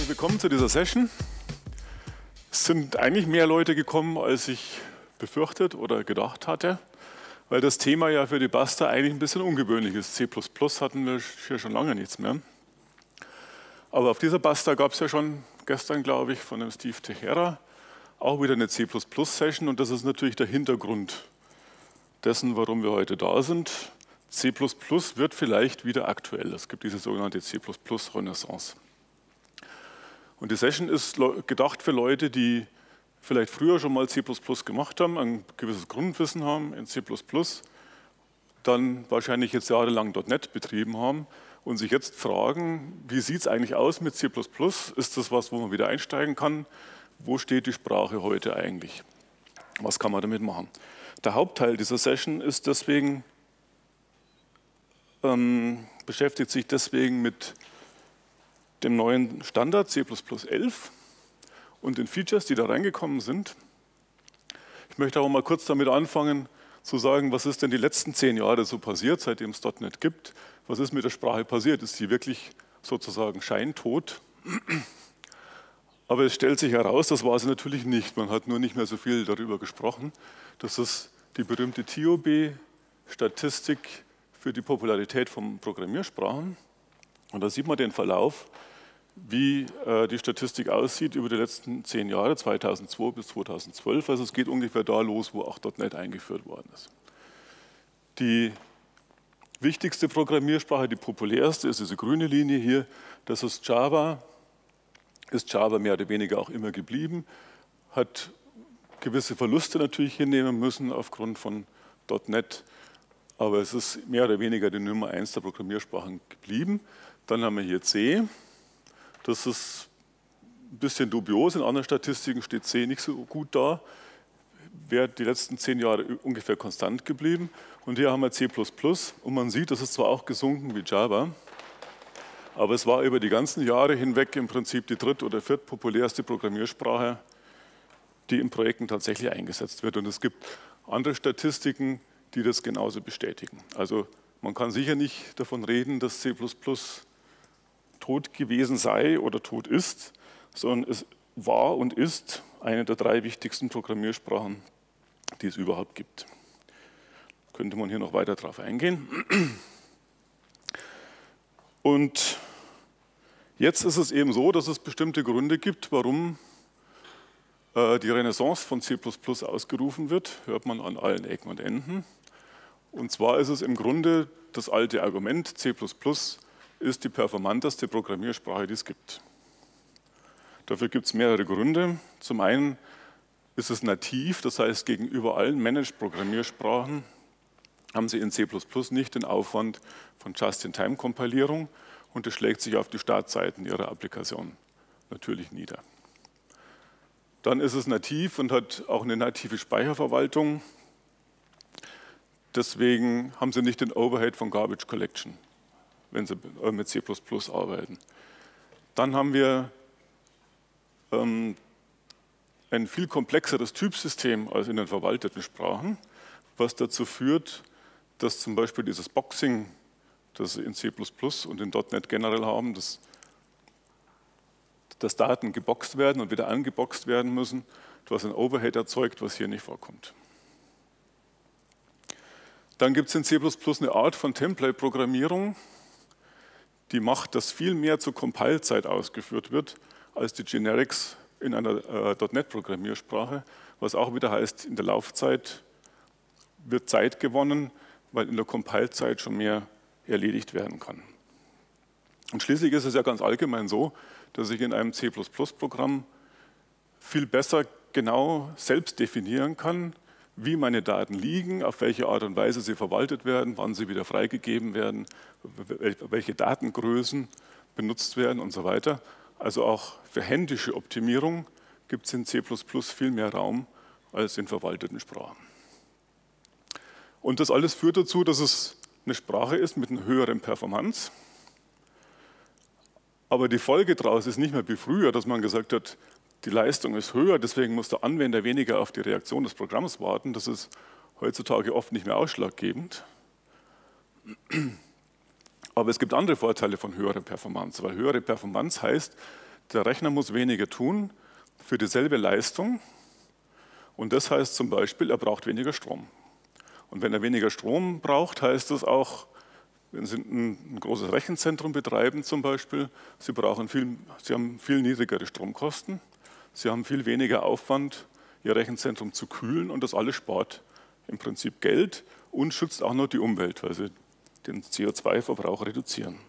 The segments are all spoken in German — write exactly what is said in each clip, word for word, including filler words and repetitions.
Herzlich willkommen zu dieser Session. Es sind eigentlich mehr Leute gekommen, als ich befürchtet oder gedacht hatte, weil das Thema ja für die Buster eigentlich ein bisschen ungewöhnlich ist. C plus plus hatten wir hier schon lange nichts mehr. Aber auf dieser Buster gab es ja schon gestern, glaube ich, von dem Steve Teixeira auch wieder eine C plus plus Session und das ist natürlich der Hintergrund dessen, warum wir heute da sind. C plus plus wird vielleicht wieder aktuell. Es gibt diese sogenannte C plus plus Renaissance. Und die Session ist gedacht für Leute, die vielleicht früher schon mal C plus plus gemacht haben, ein gewisses Grundwissen haben in C plus plus, dann wahrscheinlich jetzt jahrelang .NET betrieben haben und sich jetzt fragen, wie sieht es eigentlich aus mit C plus plus? Ist das was, wo man wieder einsteigen kann? Wo steht die Sprache heute eigentlich? Was kann man damit machen? Der Hauptteil dieser Session ist deswegen, ähm, beschäftigt sich deswegen mit dem neuen Standard C plus plus elf und den Features, die da reingekommen sind. Ich möchte aber mal kurz damit anfangen, zu sagen, was ist denn die letzten zehn Jahre so passiert, seitdem es .NET gibt. Was ist mit der Sprache passiert? Ist sie wirklich sozusagen scheintot? Aber es stellt sich heraus, das war sie natürlich nicht. Man hat nur nicht mehr so viel darüber gesprochen. Das ist die berühmte T O B-Statistik für die Popularität von Programmiersprachen. Und da sieht man den Verlauf, wie äh, die Statistik aussieht über die letzten zehn Jahre, zweitausendzwei bis zweitausendzwölf. Also es geht ungefähr da los, wo auch .NET eingeführt worden ist. Die wichtigste Programmiersprache, die populärste, ist diese grüne Linie hier. Das ist Java. Ist Java mehr oder weniger auch immer geblieben. Hat gewisse Verluste natürlich hinnehmen müssen aufgrund von .NET. Aber es ist mehr oder weniger die Nummer eins der Programmiersprachen geblieben. Dann haben wir hier C. Das ist ein bisschen dubios. In anderen Statistiken steht C nicht so gut da. Wäre die letzten zehn Jahre ungefähr konstant geblieben. Und hier haben wir C plus plus. Und man sieht, das ist zwar auch gesunken wie Java, aber es war über die ganzen Jahre hinweg im Prinzip die dritt- oder viertpopulärste Programmiersprache, die in Projekten tatsächlich eingesetzt wird. Und es gibt andere Statistiken, die das genauso bestätigen. Also man kann sicher nicht davon reden, dass C plus plus tot gewesen sei oder tot ist, sondern es war und ist eine der drei wichtigsten Programmiersprachen, die es überhaupt gibt. Könnte man hier noch weiter drauf eingehen. Und jetzt ist es eben so, dass es bestimmte Gründe gibt, warum äh, die Renaissance von C plus plus ausgerufen wird, hört man an allen Ecken und Enden. Und zwar ist es im Grunde das alte Argument, C plus plus ist die performanteste Programmiersprache, die es gibt. Dafür gibt es mehrere Gründe. Zum einen ist es nativ, das heißt gegenüber allen Managed-Programmiersprachen haben sie in C plus plus nicht den Aufwand von Just-in-Time-Kompilierung und das schlägt sich auf die Startzeiten ihrer Applikation natürlich nieder. Dann ist es nativ und hat auch eine native Speicherverwaltung. Deswegen haben sie nicht den Overhead von Garbage Collection, wenn sie mit C plus plus arbeiten. Dann haben wir ähm, ein viel komplexeres Typsystem als in den verwalteten Sprachen, was dazu führt, dass zum Beispiel dieses Boxing, das sie in C plus plus und in .NET generell haben, dass, dass Daten geboxt werden und wieder angeboxt werden müssen, was ein Overhead erzeugt, was hier nicht vorkommt. Dann gibt es in C plus plus eine Art von Template-Programmierung, die macht, dass viel mehr zur Compile-Zeit ausgeführt wird, als die Generics in einer äh, .NET-Programmiersprache, was auch wieder heißt, in der Laufzeit wird Zeit gewonnen, weil in der Compile-Zeit schon mehr erledigt werden kann. Und schließlich ist es ja ganz allgemein so, dass ich in einem C plus plus-Programm viel besser genau selbst definieren kann, wie meine Daten liegen, auf welche Art und Weise sie verwaltet werden, wann sie wieder freigegeben werden, welche Datengrößen benutzt werden und so weiter. Also auch für händische Optimierung gibt es in C plus plus viel mehr Raum als in verwalteten Sprachen. Und das alles führt dazu, dass es eine Sprache ist mit einer höheren Performance. Aber die Folge daraus ist nicht mehr wie früher, dass man gesagt hat, die Leistung ist höher, deswegen muss der Anwender weniger auf die Reaktion des Programms warten. Das ist heutzutage oft nicht mehr ausschlaggebend. Aber es gibt andere Vorteile von höherer Performance, weil höhere Performance heißt, der Rechner muss weniger tun für dieselbe Leistung. Und das heißt zum Beispiel, er braucht weniger Strom. Und wenn er weniger Strom braucht, heißt das auch, wenn Sie ein, ein großes Rechenzentrum betreiben zum Beispiel, Sie, brauchen viel, Sie haben viel niedrigere Stromkosten, Sie haben viel weniger Aufwand, Ihr Rechenzentrum zu kühlen und das alles spart im Prinzip Geld und schützt auch noch die Umwelt, weil Sie den C O zwei Verbrauch reduzieren.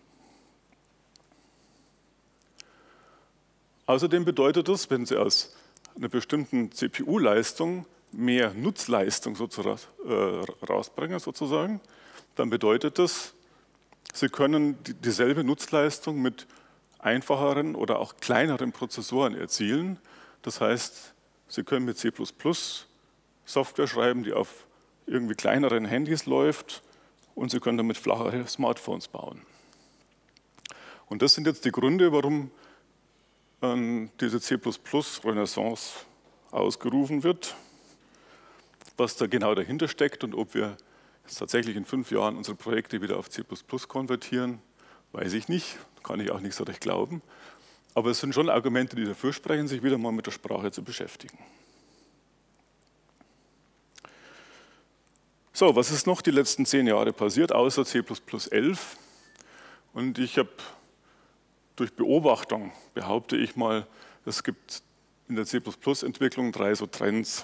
Außerdem bedeutet das, wenn Sie aus einer bestimmten C P U-Leistung mehr Nutzleistung sozusagen, äh, rausbringen, sozusagen, dann bedeutet das, Sie können die, dieselbe Nutzleistung mit einfacheren oder auch kleineren Prozessoren erzielen. Das heißt, Sie können mit C plus plus Software schreiben, die auf irgendwie kleineren Handys läuft, und Sie können damit flachere Smartphones bauen. Und das sind jetzt die Gründe, warum ähm, diese C plus plus Renaissance ausgerufen wird, was da genau dahinter steckt und ob wir jetzt tatsächlich in fünf Jahren unsere Projekte wieder auf C plus plus konvertieren, weiß ich nicht, kann ich auch nicht so recht glauben. Aber es sind schon Argumente, die dafür sprechen, sich wieder mal mit der Sprache zu beschäftigen. So, was ist noch die letzten zehn Jahre passiert, außer C plus plus elf? Und ich habe durch Beobachtung, behaupte ich mal, es gibt in der C plus plus Entwicklung drei so Trends.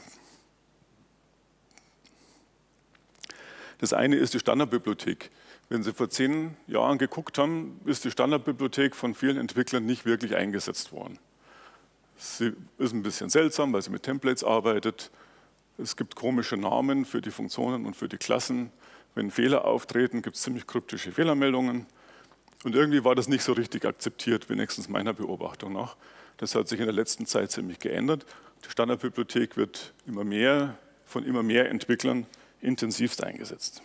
Das eine ist die Standardbibliothek. Wenn Sie vor zehn Jahren geguckt haben, ist die Standardbibliothek von vielen Entwicklern nicht wirklich eingesetzt worden. Sie ist ein bisschen seltsam, weil sie mit Templates arbeitet. Es gibt komische Namen für die Funktionen und für die Klassen. Wenn Fehler auftreten, gibt es ziemlich kryptische Fehlermeldungen. Und irgendwie war das nicht so richtig akzeptiert, wenigstens meiner Beobachtung nach. Das hat sich in der letzten Zeit ziemlich geändert. Die Standardbibliothek wird immer mehr, von immer mehr Entwicklern intensivst eingesetzt.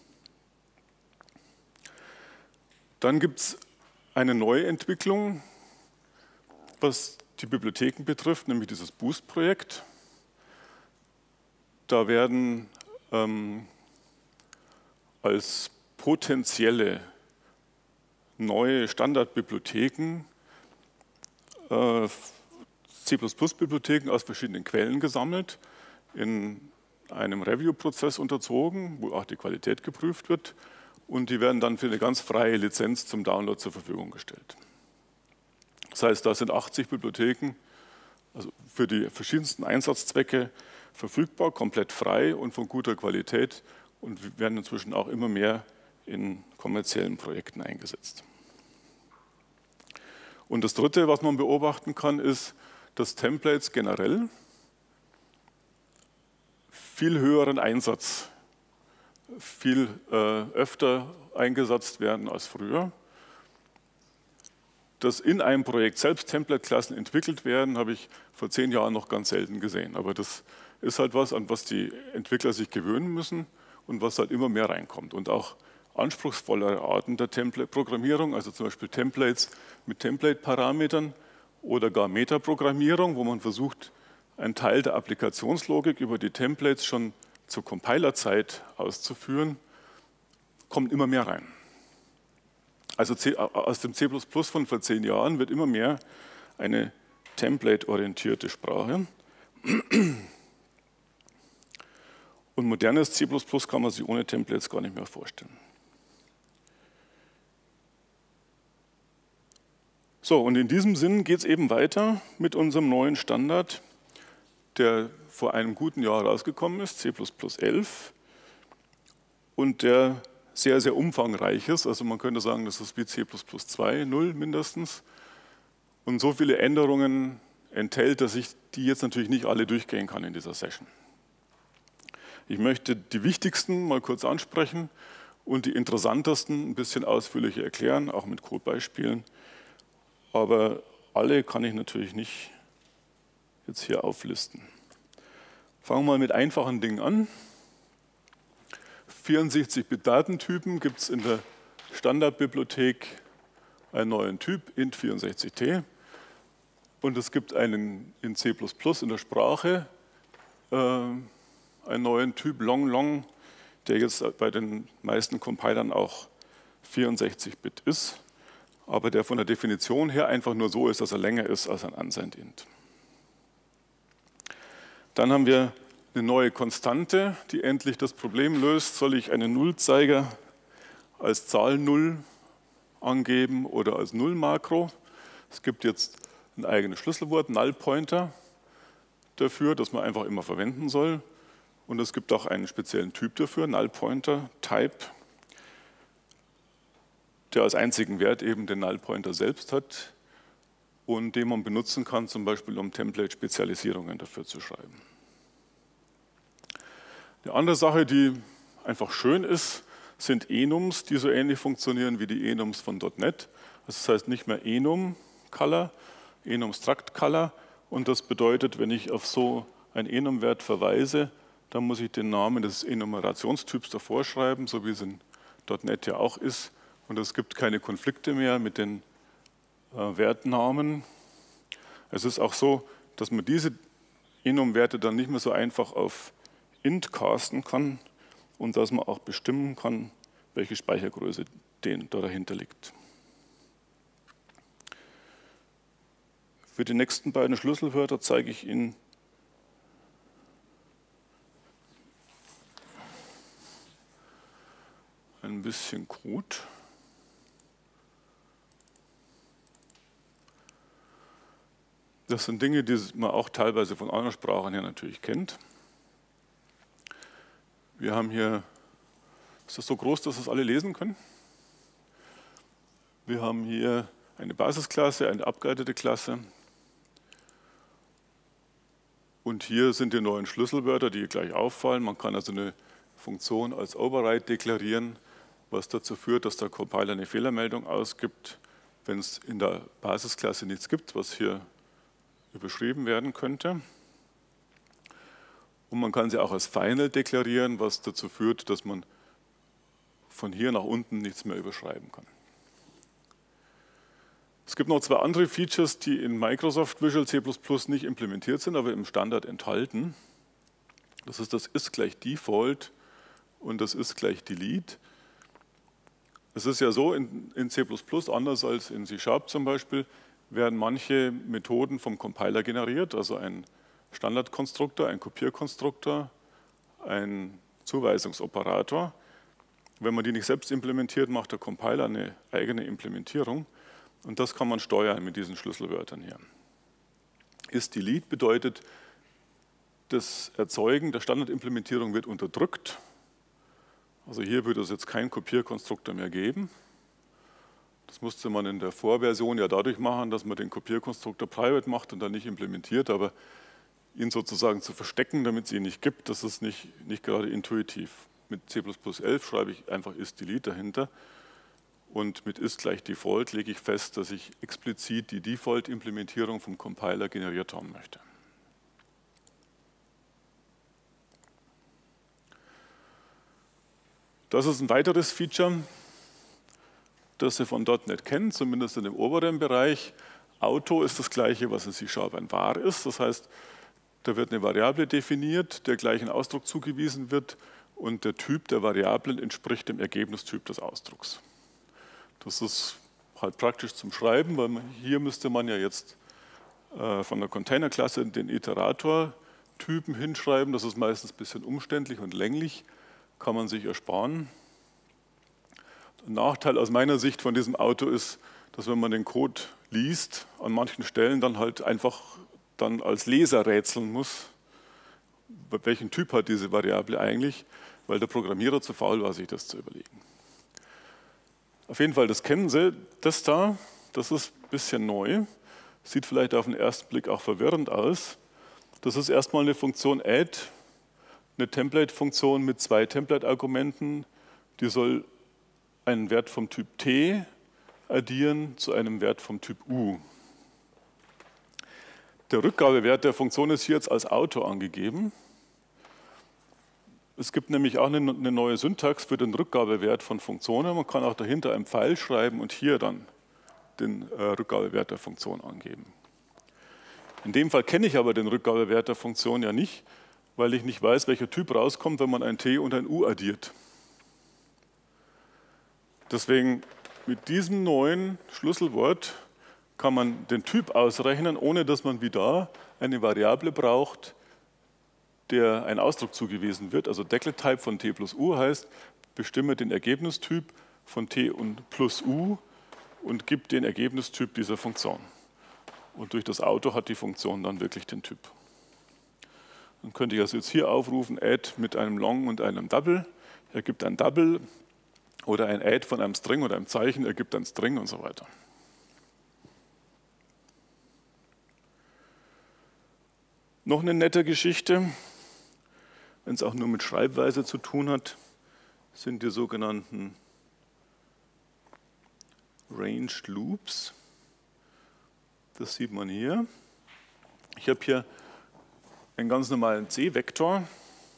Dann gibt es eine neue Entwicklung, was die Bibliotheken betrifft, nämlich dieses Boost-Projekt. Da werden ähm, als potenzielle neue Standardbibliotheken äh, C plus plus Bibliotheken aus verschiedenen Quellen gesammelt, in einem Review-Prozess unterzogen, wo auch die Qualität geprüft wird, und die werden dann für eine ganz freie Lizenz zum Download zur Verfügung gestellt. Das heißt, da sind achtzig Bibliotheken, also für die verschiedensten Einsatzzwecke verfügbar, komplett frei und von guter Qualität, und werden inzwischen auch immer mehr in kommerziellen Projekten eingesetzt. Und das Dritte, was man beobachten kann, ist, dass Templates generell viel höheren Einsatz, viel äh, öfter eingesetzt werden als früher. Dass in einem Projekt selbst Template-Klassen entwickelt werden, habe ich vor zehn Jahren noch ganz selten gesehen. Aber das ist halt was, an was die Entwickler sich gewöhnen müssen und was halt immer mehr reinkommt. Und auch anspruchsvollere Arten der Template-Programmierung, also zum Beispiel Templates mit Template-Parametern oder gar Metaprogrammierung, wo man versucht, einen Teil der Applikationslogik über die Templates schon zur Compilerzeit auszuführen, kommt immer mehr rein. Also aus dem C plus plus von vor zehn Jahren wird immer mehr eine template-orientierte Sprache. Und modernes C plus plus kann man sich ohne Templates gar nicht mehr vorstellen. So, und in diesem Sinn geht es eben weiter mit unserem neuen Standard, der vor einem guten Jahr rausgekommen ist, C plus plus elf, und der sehr, sehr umfangreich ist. Also man könnte sagen, das ist wie C plus plus zwei Punkt null mindestens. Und so viele Änderungen enthält, dass ich die jetzt natürlich nicht alle durchgehen kann in dieser Session. Ich möchte die wichtigsten mal kurz ansprechen und die interessantesten ein bisschen ausführlicher erklären, auch mit Codebeispielen. Aber alle kann ich natürlich nicht jetzt hier auflisten. Fangen wir mal mit einfachen Dingen an. vierundsechzig Bit Datentypen gibt es in der Standardbibliothek einen neuen Typ, int vierundsechzig T. Und es gibt einen in C plus plus in der Sprache äh, einen neuen Typ, long long, der jetzt bei den meisten Compilern auch vierundsechzig Bit ist. aber der von der Definition her einfach nur so ist, dass er länger ist als ein Unsigned Int. Dann haben wir eine neue Konstante, die endlich das Problem löst. Soll ich einen Nullzeiger als Zahl null angeben oder als Null-Makro? Es gibt jetzt ein eigenes Schlüsselwort, Null-Pointer, dafür, das man einfach immer verwenden soll. Und es gibt auch einen speziellen Typ dafür, Null-Pointer, Type, der als einzigen Wert eben den Null-Pointer selbst hat und den man benutzen kann, zum Beispiel um Template-Spezialisierungen dafür zu schreiben. Eine andere Sache, die einfach schön ist, sind Enums, die so ähnlich funktionieren wie die Enums von .NET. Das heißt nicht mehr Enum-Color, Enum-Struct-Color. Und das bedeutet, wenn ich auf so einen Enum-Wert verweise, dann muss ich den Namen des Enumerationstyps davor schreiben, so wie es in .NET ja auch ist. Und es gibt keine Konflikte mehr mit den äh, Wertnamen. Es ist auch so, dass man diese Enum-Werte dann nicht mehr so einfach auf int casten kann und dass man auch bestimmen kann, welche Speichergröße den da dahinter liegt. Für die nächsten beiden Schlüsselwörter zeige ich Ihnen ein bisschen Code. Das sind Dinge, die man auch teilweise von anderen Sprachen her natürlich kennt. Wir haben hier, ist das so groß, dass das alle lesen können? Wir haben hier eine Basisklasse, eine abgeleitete Klasse. Und hier sind die neuen Schlüsselwörter, die gleich auffallen. Man kann also eine Funktion als Override deklarieren, was dazu führt, dass der Compiler eine Fehlermeldung ausgibt, wenn es in der Basisklasse nichts gibt, was hier überschrieben werden könnte. Und man kann sie auch als Final deklarieren, was dazu führt, dass man von hier nach unten nichts mehr überschreiben kann. Es gibt noch zwei andere Features, die in Microsoft Visual C plus plus nicht implementiert sind, aber im Standard enthalten. Das ist das ist gleich Default und das ist gleich Delete. Es ist ja so, in, in C plus plus, anders als in C Sharp zum Beispiel, werden manche Methoden vom Compiler generiert, also ein Standardkonstruktor, ein Kopierkonstruktor, ein Zuweisungsoperator. Wenn man die nicht selbst implementiert, macht der Compiler eine eigene Implementierung. Und das kann man steuern mit diesen Schlüsselwörtern hier. Is-Delete bedeutet, das Erzeugen der Standardimplementierung wird unterdrückt. Also hier würde es jetzt keinen Kopierkonstruktor mehr geben. Das musste man in der Vorversion ja dadurch machen, dass man den Kopierkonstruktor private macht und dann nicht implementiert, aber ihn sozusagen zu verstecken, damit es ihn nicht gibt, das ist nicht, nicht gerade intuitiv. Mit C plus plus elf schreibe ich einfach is-delete dahinter und mit is gleich Default lege ich fest, dass ich explizit die Default-Implementierung vom Compiler generiert haben möchte. Das ist ein weiteres Feature, das Sie von .NET kennen, zumindest in dem oberen Bereich. Auto ist das gleiche, was in C Sharp ein var ist. Das heißt, da wird eine Variable definiert, der gleich ein Ausdruck zugewiesen wird und der Typ der Variablen entspricht dem Ergebnistyp des Ausdrucks. Das ist halt praktisch zum Schreiben, weil man, hier müsste man ja jetzt äh, von der Containerklasse den Iterator-Typen hinschreiben. Das ist meistens ein bisschen umständlich und länglich, kann man sich ersparen. Ein Nachteil aus meiner Sicht von diesem Auto ist, dass wenn man den Code liest, an manchen Stellen dann halt einfach dann als Leser rätseln muss, welchen Typ hat diese Variable eigentlich, weil der Programmierer zu faul war, sich das zu überlegen. Auf jeden Fall, das kennen Sie. Das da, das ist ein bisschen neu. Sieht vielleicht auf den ersten Blick auch verwirrend aus. Das ist erstmal eine Funktion add, eine Template-Funktion mit zwei Template-Argumenten. Die soll einen Wert vom Typ T addieren zu einem Wert vom Typ U. Der Rückgabewert der Funktion ist hier jetzt als Auto angegeben. Es gibt nämlich auch eine neue Syntax für den Rückgabewert von Funktionen. Man kann auch dahinter einen Pfeil schreiben und hier dann den Rückgabewert der Funktion angeben. In dem Fall kenne ich aber den Rückgabewert der Funktion ja nicht, weil ich nicht weiß, welcher Typ rauskommt, wenn man ein T und ein U addiert. Deswegen mit diesem neuen Schlüsselwort kann man den Typ ausrechnen, ohne dass man wie da eine Variable braucht, der ein Ausdruck zugewiesen wird. Also Deckel-Type von t plus u heißt, bestimme den Ergebnistyp von t und plus u und gib den Ergebnistyp dieser Funktion. Und durch das Auto hat die Funktion dann wirklich den Typ. Dann könnte ich also jetzt hier aufrufen, add mit einem Long und einem Double, ergibt ein Double, oder ein add von einem String oder einem Zeichen ergibt ein String und so weiter. Noch eine nette Geschichte, wenn es auch nur mit Schreibweise zu tun hat, sind die sogenannten Ranged Loops. Das sieht man hier. Ich habe hier einen ganz normalen C-Vektor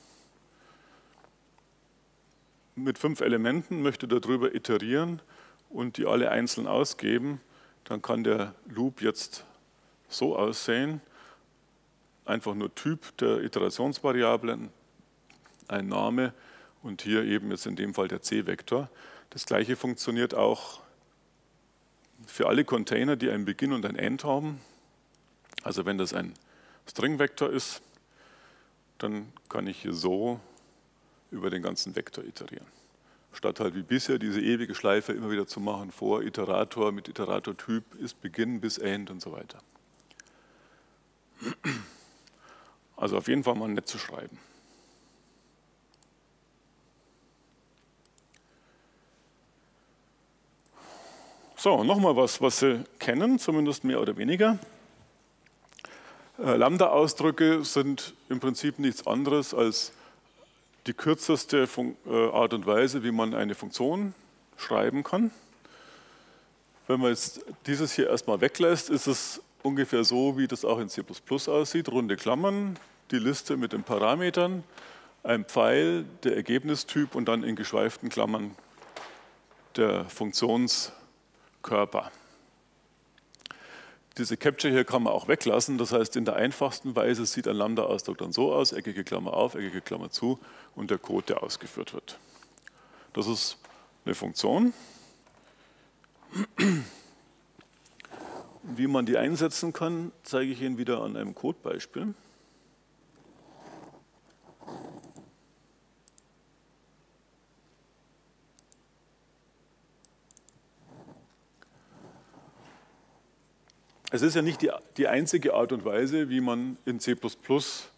mit fünf Elementen, möchte darüber iterieren und die alle einzeln ausgeben. Dann kann der Loop jetzt so aussehen. Einfach nur Typ der Iterationsvariablen, ein Name und hier eben jetzt in dem Fall der C-Vektor. Das gleiche funktioniert auch für alle Container, die einen Beginn und ein End haben. Also wenn das ein String-Vektor ist, dann kann ich hier so über den ganzen Vektor iterieren. Statt halt wie bisher diese ewige Schleife immer wieder zu machen, vor Iterator mit Iterator-Typ ist Beginn bis End und so weiter. Also auf jeden Fall mal nett zu schreiben. So, nochmal was, was Sie kennen, zumindest mehr oder weniger. Äh, Lambda-Ausdrücke sind im Prinzip nichts anderes als die kürzeste Fun äh, Art und Weise, wie man eine Funktion schreiben kann. Wenn man jetzt dieses hier erstmal weglässt, ist es ungefähr so, wie das auch in C plus plus aussieht. Runde Klammern, die Liste mit den Parametern, ein Pfeil, der Ergebnistyp und dann in geschweiften Klammern der Funktionskörper. Diese Capture hier kann man auch weglassen, das heißt in der einfachsten Weise sieht ein Lambda-Ausdruck dann so aus, eckige Klammer auf, eckige Klammer zu und der Code, der ausgeführt wird. Das ist eine Funktion. Wie man die einsetzen kann, zeige ich Ihnen wieder an einem Codebeispiel. Es ist ja nicht die, die einzige Art und Weise, wie man in C plus plus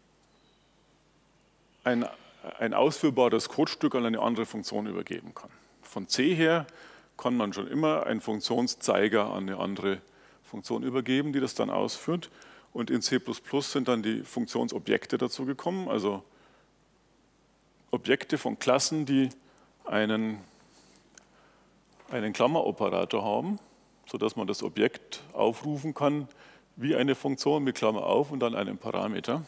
ein, ein ausführbares Codestück an eine andere Funktion übergeben kann. Von C her kann man schon immer einen Funktionszeiger an eine andere Funktion übergeben, die das dann ausführt. Und in C plus plus sind dann die Funktionsobjekte dazu gekommen, also Objekte von Klassen, die einen, einen Klammeroperator haben, sodass man das Objekt aufrufen kann wie eine Funktion mit Klammer auf und dann einem Parameter.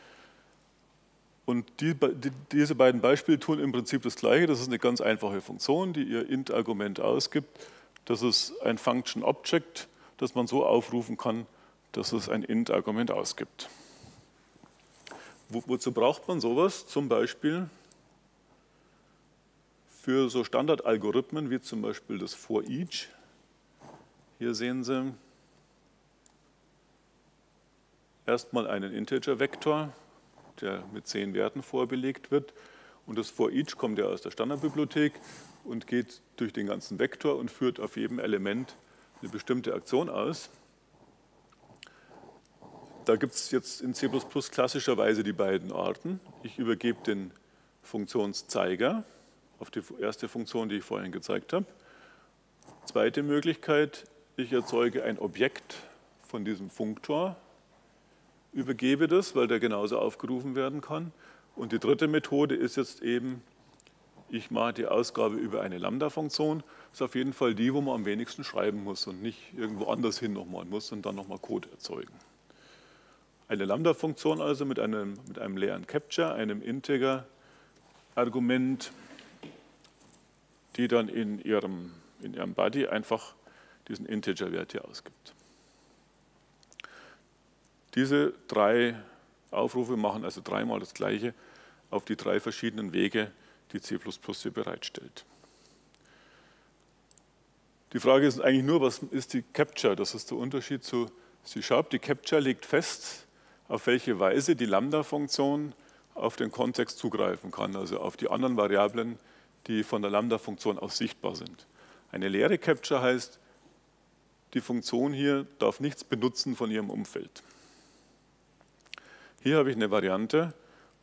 Und die, die, diese beiden Beispiele tun im Prinzip das Gleiche. Das ist eine ganz einfache Funktion, die ihr int-Argument ausgibt. Das ist ein Function Object, das man so aufrufen kann, dass es ein int-Argument ausgibt. Wo, wozu braucht man sowas? Zum Beispiel für so Standardalgorithmen wie zum Beispiel das for each. Hier sehen Sie erstmal einen Integer-Vektor, der mit zehn Werten vorbelegt wird. Und das for each kommt ja aus der Standardbibliothek und geht durch den ganzen Vektor und führt auf jedem Element eine bestimmte Aktion aus. Da gibt es jetzt in C plus plus klassischerweise die beiden Arten. Ich übergebe den Funktionszeiger auf die erste Funktion, die ich vorhin gezeigt habe. Zweite Möglichkeit, ich erzeuge ein Objekt von diesem Funktor, übergebe das, weil der genauso aufgerufen werden kann. Und die dritte Methode ist jetzt eben, ich mache die Ausgabe über eine Lambda-Funktion. Das ist auf jeden Fall die, wo man am wenigsten schreiben muss und nicht irgendwo anders hin nochmal muss und dann nochmal Code erzeugen. Eine Lambda-Funktion also mit einem, mit einem leeren Capture, einem Integer-Argument, die dann in ihrem, in ihrem Body einfach diesen Integer-Wert hier ausgibt. Diese drei Aufrufe machen also dreimal das Gleiche auf die drei verschiedenen Wege, die C plus plus hier bereitstellt. Die Frage ist eigentlich nur, was ist die Capture? Das ist der Unterschied zu C Sharp. Die Capture legt fest, auf welche Weise die Lambda-Funktion auf den Kontext zugreifen kann, also auf die anderen Variablen, die von der Lambda-Funktion aus sichtbar sind. Eine leere Capture heißt, die Funktion hier darf nichts benutzen von ihrem Umfeld. Hier habe ich eine Variante,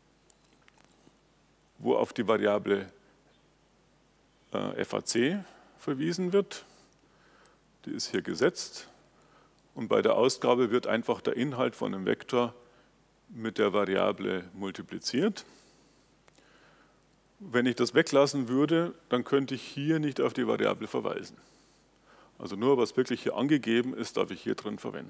wo auf die Variable äh, F A C verwiesen wird. Die ist hier gesetzt. Und bei der Ausgabe wird einfach der Inhalt von einem Vektor mit der Variable multipliziert. Wenn ich das weglassen würde, dann könnte ich hier nicht auf die Variable verweisen. Also nur, was wirklich hier angegeben ist, darf ich hier drin verwenden.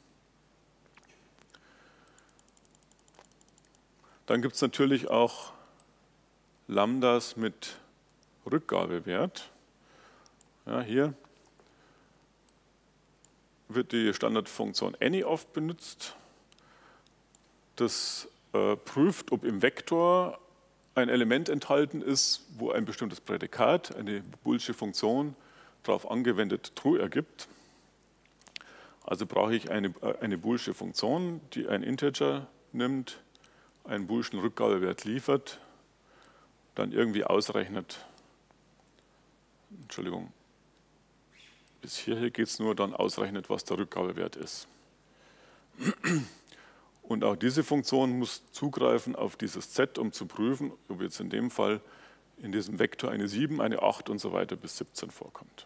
Dann gibt es natürlich auch Lambdas mit Rückgabewert. Ja, hier wird die Standardfunktion any oft benutzt. Das äh, prüft, ob im Vektor ein Element enthalten ist, wo ein bestimmtes Prädikat, eine boolsche Funktion, darauf angewendet true ergibt. Also brauche ich eine, eine boolsche Funktion, die ein Integer nimmt, einen boolschen Rückgabewert liefert, dann irgendwie ausrechnet, Entschuldigung, bis hierher geht es nur, dann ausrechnet, was der Rückgabewert ist. Und auch diese Funktion muss zugreifen auf dieses Z, um zu prüfen, ob jetzt in dem Fall in diesem Vektor eine sieben, eine acht und so weiter bis siebzehn vorkommt.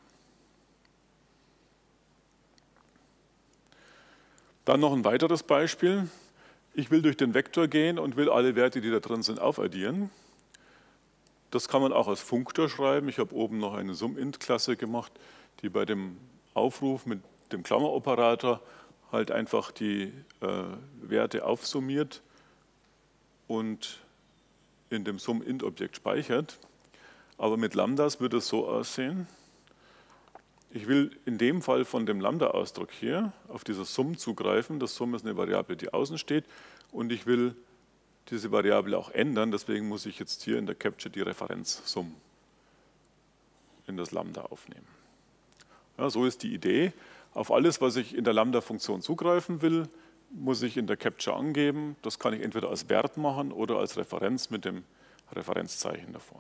Dann noch ein weiteres Beispiel. Ich will durch den Vektor gehen und will alle Werte, die da drin sind, aufaddieren. Das kann man auch als Funktor schreiben. Ich habe oben noch eine SumInt-Klasse gemacht, die bei dem Aufruf mit dem Klammeroperator halt einfach die äh, Werte aufsummiert und in dem SumInt-Objekt speichert. Aber mit Lambdas wird es so aussehen. Ich will in dem Fall von dem Lambda-Ausdruck hier auf dieses Sum zugreifen. Das Sum ist eine Variable, die außen steht. Und ich will diese Variable auch ändern. Deswegen muss ich jetzt hier in der Capture die Referenz Sum in das Lambda aufnehmen. Ja, so ist die Idee. Auf alles, was ich in der Lambda-Funktion zugreifen will, muss ich in der Capture angeben. Das kann ich entweder als Wert machen oder als Referenz mit dem Referenzzeichen davor.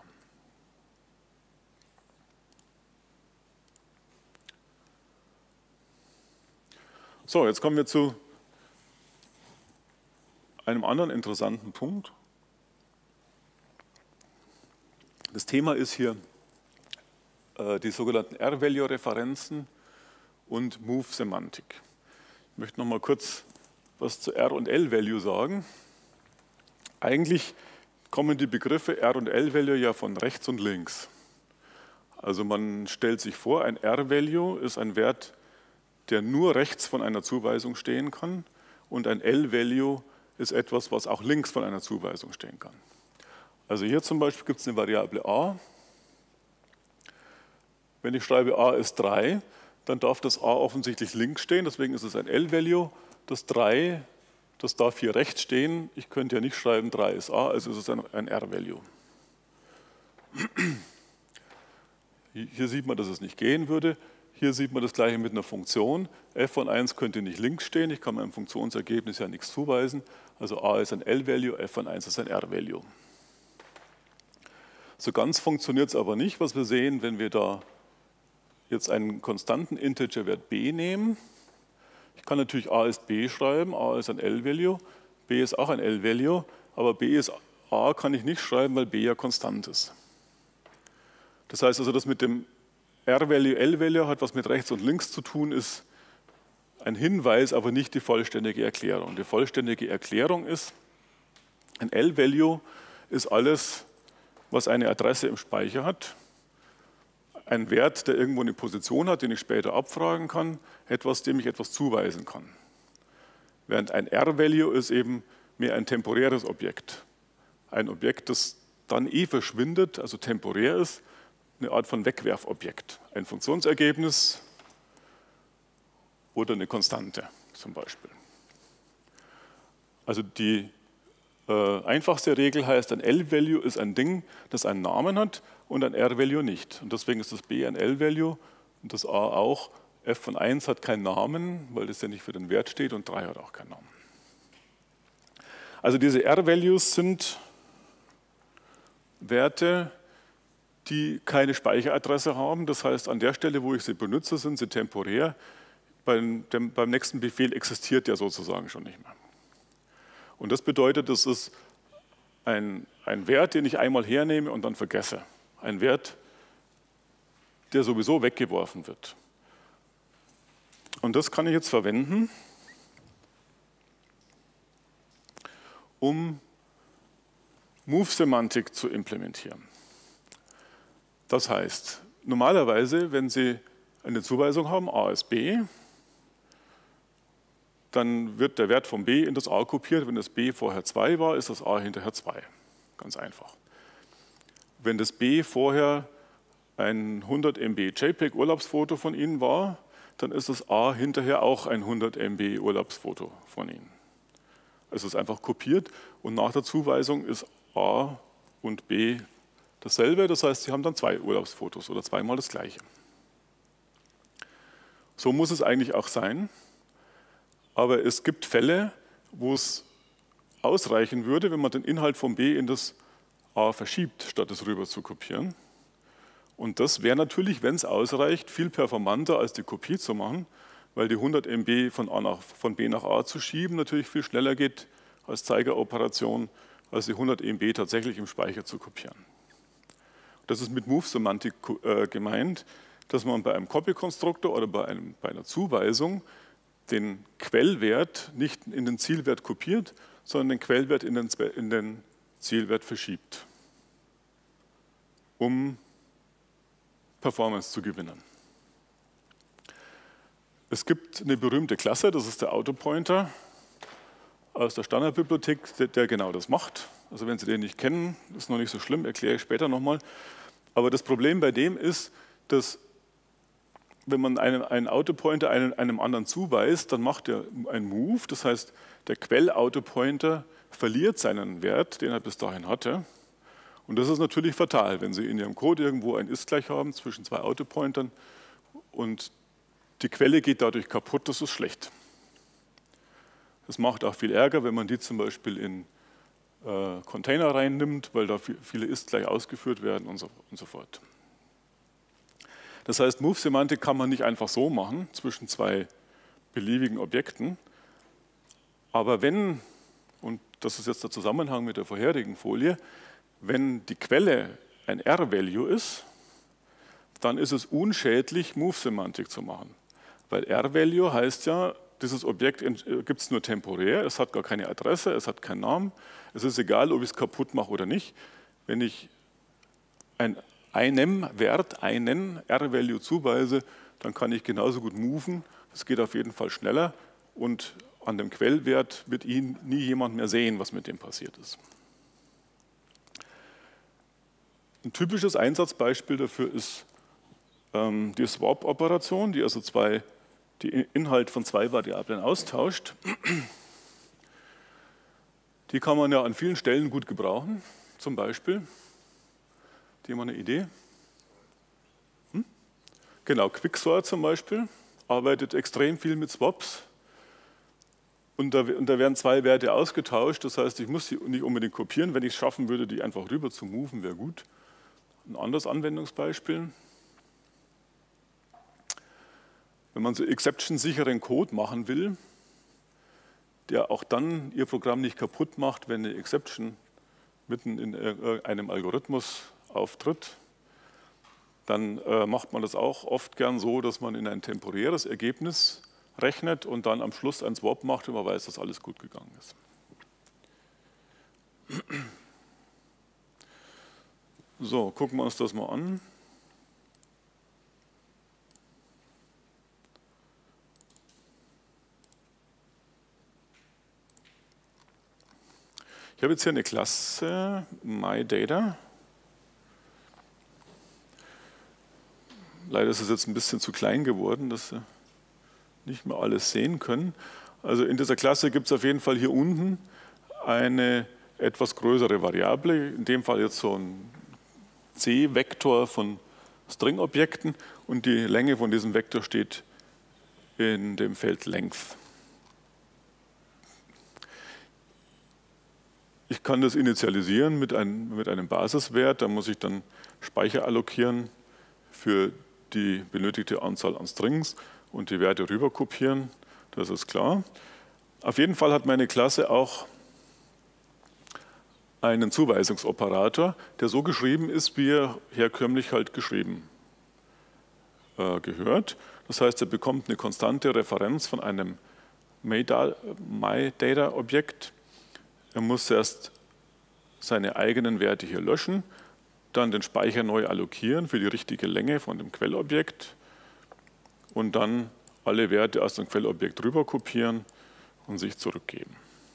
So, jetzt kommen wir zu einem anderen interessanten Punkt. Das Thema ist hier äh, die sogenannten R-Value-Referenzen und Move-Semantik. Ich möchte noch mal kurz was zu R- und L-Value sagen. Eigentlich kommen die Begriffe R- und L-Value ja von rechts und links. Also man stellt sich vor, ein R-Value ist ein Wert, der nur rechts von einer Zuweisung stehen kann, und ein L-Value ist etwas, was auch links von einer Zuweisung stehen kann. Also hier zum Beispiel gibt es eine Variable a. Wenn ich schreibe a ist drei, dann darf das a offensichtlich links stehen, deswegen ist es ein L-Value. Das drei, das darf hier rechts stehen. Ich könnte ja nicht schreiben, drei ist a, also ist es ein, ein R-Value. Hier sieht man, dass es nicht gehen würde. Hier sieht man das gleiche mit einer Funktion. F von eins könnte nicht links stehen, ich kann meinem Funktionsergebnis ja nichts zuweisen. Also a ist ein L-Value, f von eins ist ein R-Value. So ganz funktioniert es aber nicht, was wir sehen, wenn wir da jetzt einen konstanten Integerwert b nehmen. Ich kann natürlich a ist b schreiben, a ist ein L-Value, b ist auch ein L-Value, aber b ist a kann ich nicht schreiben, weil b ja konstant ist. Das heißt also, das mit dem R-Value, L-Value hat was mit rechts und links zu tun, ist ein Hinweis, aber nicht die vollständige Erklärung. Die vollständige Erklärung ist, ein L-Value ist alles, was eine Adresse im Speicher hat, ein Wert, der irgendwo eine Position hat, den ich später abfragen kann, etwas, dem ich etwas zuweisen kann. Während ein R-Value ist eben mehr ein temporäres Objekt. Ein Objekt, das dann eh verschwindet, also temporär ist, eine Art von Wegwerfobjekt. Ein Funktionsergebnis oder eine Konstante zum Beispiel. Also die äh, einfachste Regel heißt, ein L-Value ist ein Ding, das einen Namen hat und ein R-Value nicht. Und deswegen ist das B ein L-Value Und das A auch. f von eins hat keinen Namen, weil das ja nicht für den Wert steht, und drei hat auch keinen Namen. Also diese R-Values sind Werte, die keine Speicheradresse haben. Das heißt, an der Stelle, wo ich sie benutze, sind sie temporär. Beim, dem, beim nächsten Befehl existiert der sozusagen schon nicht mehr. Und das bedeutet, das ist ein, ein Wert, den ich einmal hernehme und dann vergesse. Ein Wert, der sowieso weggeworfen wird. Und das kann ich jetzt verwenden, um Move-Semantik zu implementieren. Das heißt, normalerweise, wenn Sie eine Zuweisung haben, A ist B, dann wird der Wert von B in das A kopiert. Wenn das B vorher zwei war, ist das A hinterher zwei. Ganz einfach. Wenn das B vorher ein hundert Megabyte JPEG-Urlaubsfoto von Ihnen war, dann ist das A hinterher auch ein hundert Megabyte Urlaubsfoto von Ihnen. Es ist einfach kopiert und nach der Zuweisung ist A und B dasselbe. Das heißt, Sie haben dann zwei Urlaubsfotos oder zweimal das gleiche. So muss es eigentlich auch sein. Aber es gibt Fälle, wo es ausreichen würde, wenn man den Inhalt von B in das A verschiebt, statt es rüber zu kopieren. Und das wäre natürlich, wenn es ausreicht, viel performanter als die Kopie zu machen, weil die hundert Megabyte von, A nach, von B nach A zu schieben natürlich viel schneller geht als Zeigeroperation, als die hundert Megabyte tatsächlich im Speicher zu kopieren. Das ist mit Move-Semantik äh, gemeint, dass man bei einem Copy-Konstruktor oder bei, einem, bei einer Zuweisung den Quellwert nicht in den Zielwert kopiert, sondern den Quellwert in den, in den Zielwert verschiebt, um Performance zu gewinnen. Es gibt eine berühmte Klasse, das ist der Autopointer aus der Standardbibliothek, der, der genau das macht. Also wenn Sie den nicht kennen, ist noch nicht so schlimm, erkläre ich später nochmal. Aber das Problem bei dem ist, dass wenn man einen, einen Autopointer einem, einem anderen zuweist, dann macht er einen Move, das heißt, der Quell-Autopointer verliert seinen Wert, den er bis dahin hatte. Und das ist natürlich fatal, wenn Sie in Ihrem Code irgendwo ein Ist gleich haben zwischen zwei Autopointern und die Quelle geht dadurch kaputt, das ist schlecht. Das macht auch viel Ärger, wenn man die zum Beispiel in äh, Container reinnimmt, weil da viele Ist gleich ausgeführt werden und so, und so fort. Das heißt, Move-Semantik kann man nicht einfach so machen zwischen zwei beliebigen Objekten. Aber wenn, und das ist jetzt der Zusammenhang mit der vorherigen Folie, wenn die Quelle ein R-Value ist, dann ist es unschädlich, Move-Semantik zu machen. Weil R-Value heißt ja, dieses Objekt gibt es nur temporär, es hat gar keine Adresse, es hat keinen Namen. Es ist egal, ob ich es kaputt mache oder nicht. Wenn ich ein einem Wert, einen R-Value zuweise, dann kann ich genauso gut moven. Das geht auf jeden Fall schneller und an dem Quellwert wird ihn nie jemand mehr sehen, was mit dem passiert ist. Ein typisches Einsatzbeispiel dafür ist ähm, die Swap-Operation, die also zwei, die Inhalt von zwei Variablen austauscht. Die kann man ja an vielen Stellen gut gebrauchen, zum Beispiel. Jemand eine Idee? Hm? Genau, Quicksort zum Beispiel arbeitet extrem viel mit Swaps. Und da, und da werden zwei Werte ausgetauscht. Das heißt, ich muss die nicht unbedingt kopieren. Wenn ich es schaffen würde, die einfach rüber zu moven, wäre gut. Ein anderes Anwendungsbeispiel. Wenn man so exception-sicheren Code machen will, der auch dann Ihr Programm nicht kaputt macht, wenn eine Exception mitten in einem Algorithmus auftritt, dann äh, macht man das auch oft gern so, dass man in ein temporäres Ergebnis rechnet und dann am Schluss ein Swap macht und man weiß, dass alles gut gegangen ist. So, gucken wir uns das mal an. Ich habe jetzt hier eine Klasse, MyData. Leider ist es jetzt ein bisschen zu klein geworden, dass Sie nicht mehr alles sehen können. Also in dieser Klasse gibt es auf jeden Fall hier unten eine etwas größere Variable, in dem Fall jetzt so ein C-Vektor von String-Objekten. und die Länge von diesem Vektor steht in dem Feld Length. Ich kann das initialisieren mit, ein, mit einem Basiswert, da muss ich dann Speicher allokieren für die benötigte Anzahl an Strings und die Werte rüber kopieren, das ist klar. Auf jeden Fall hat meine Klasse auch einen Zuweisungsoperator, der so geschrieben ist, wie er herkömmlich halt geschrieben äh, gehört. Das heißt, er bekommt eine konstante Referenz von einem MyData-Objekt. Er muss erst seine eigenen Werte hier löschen, dann den Speicher neu allokieren für die richtige Länge von dem Quellobjekt und dann alle Werte aus dem Quellobjekt rüber kopieren und sich zurückgeben.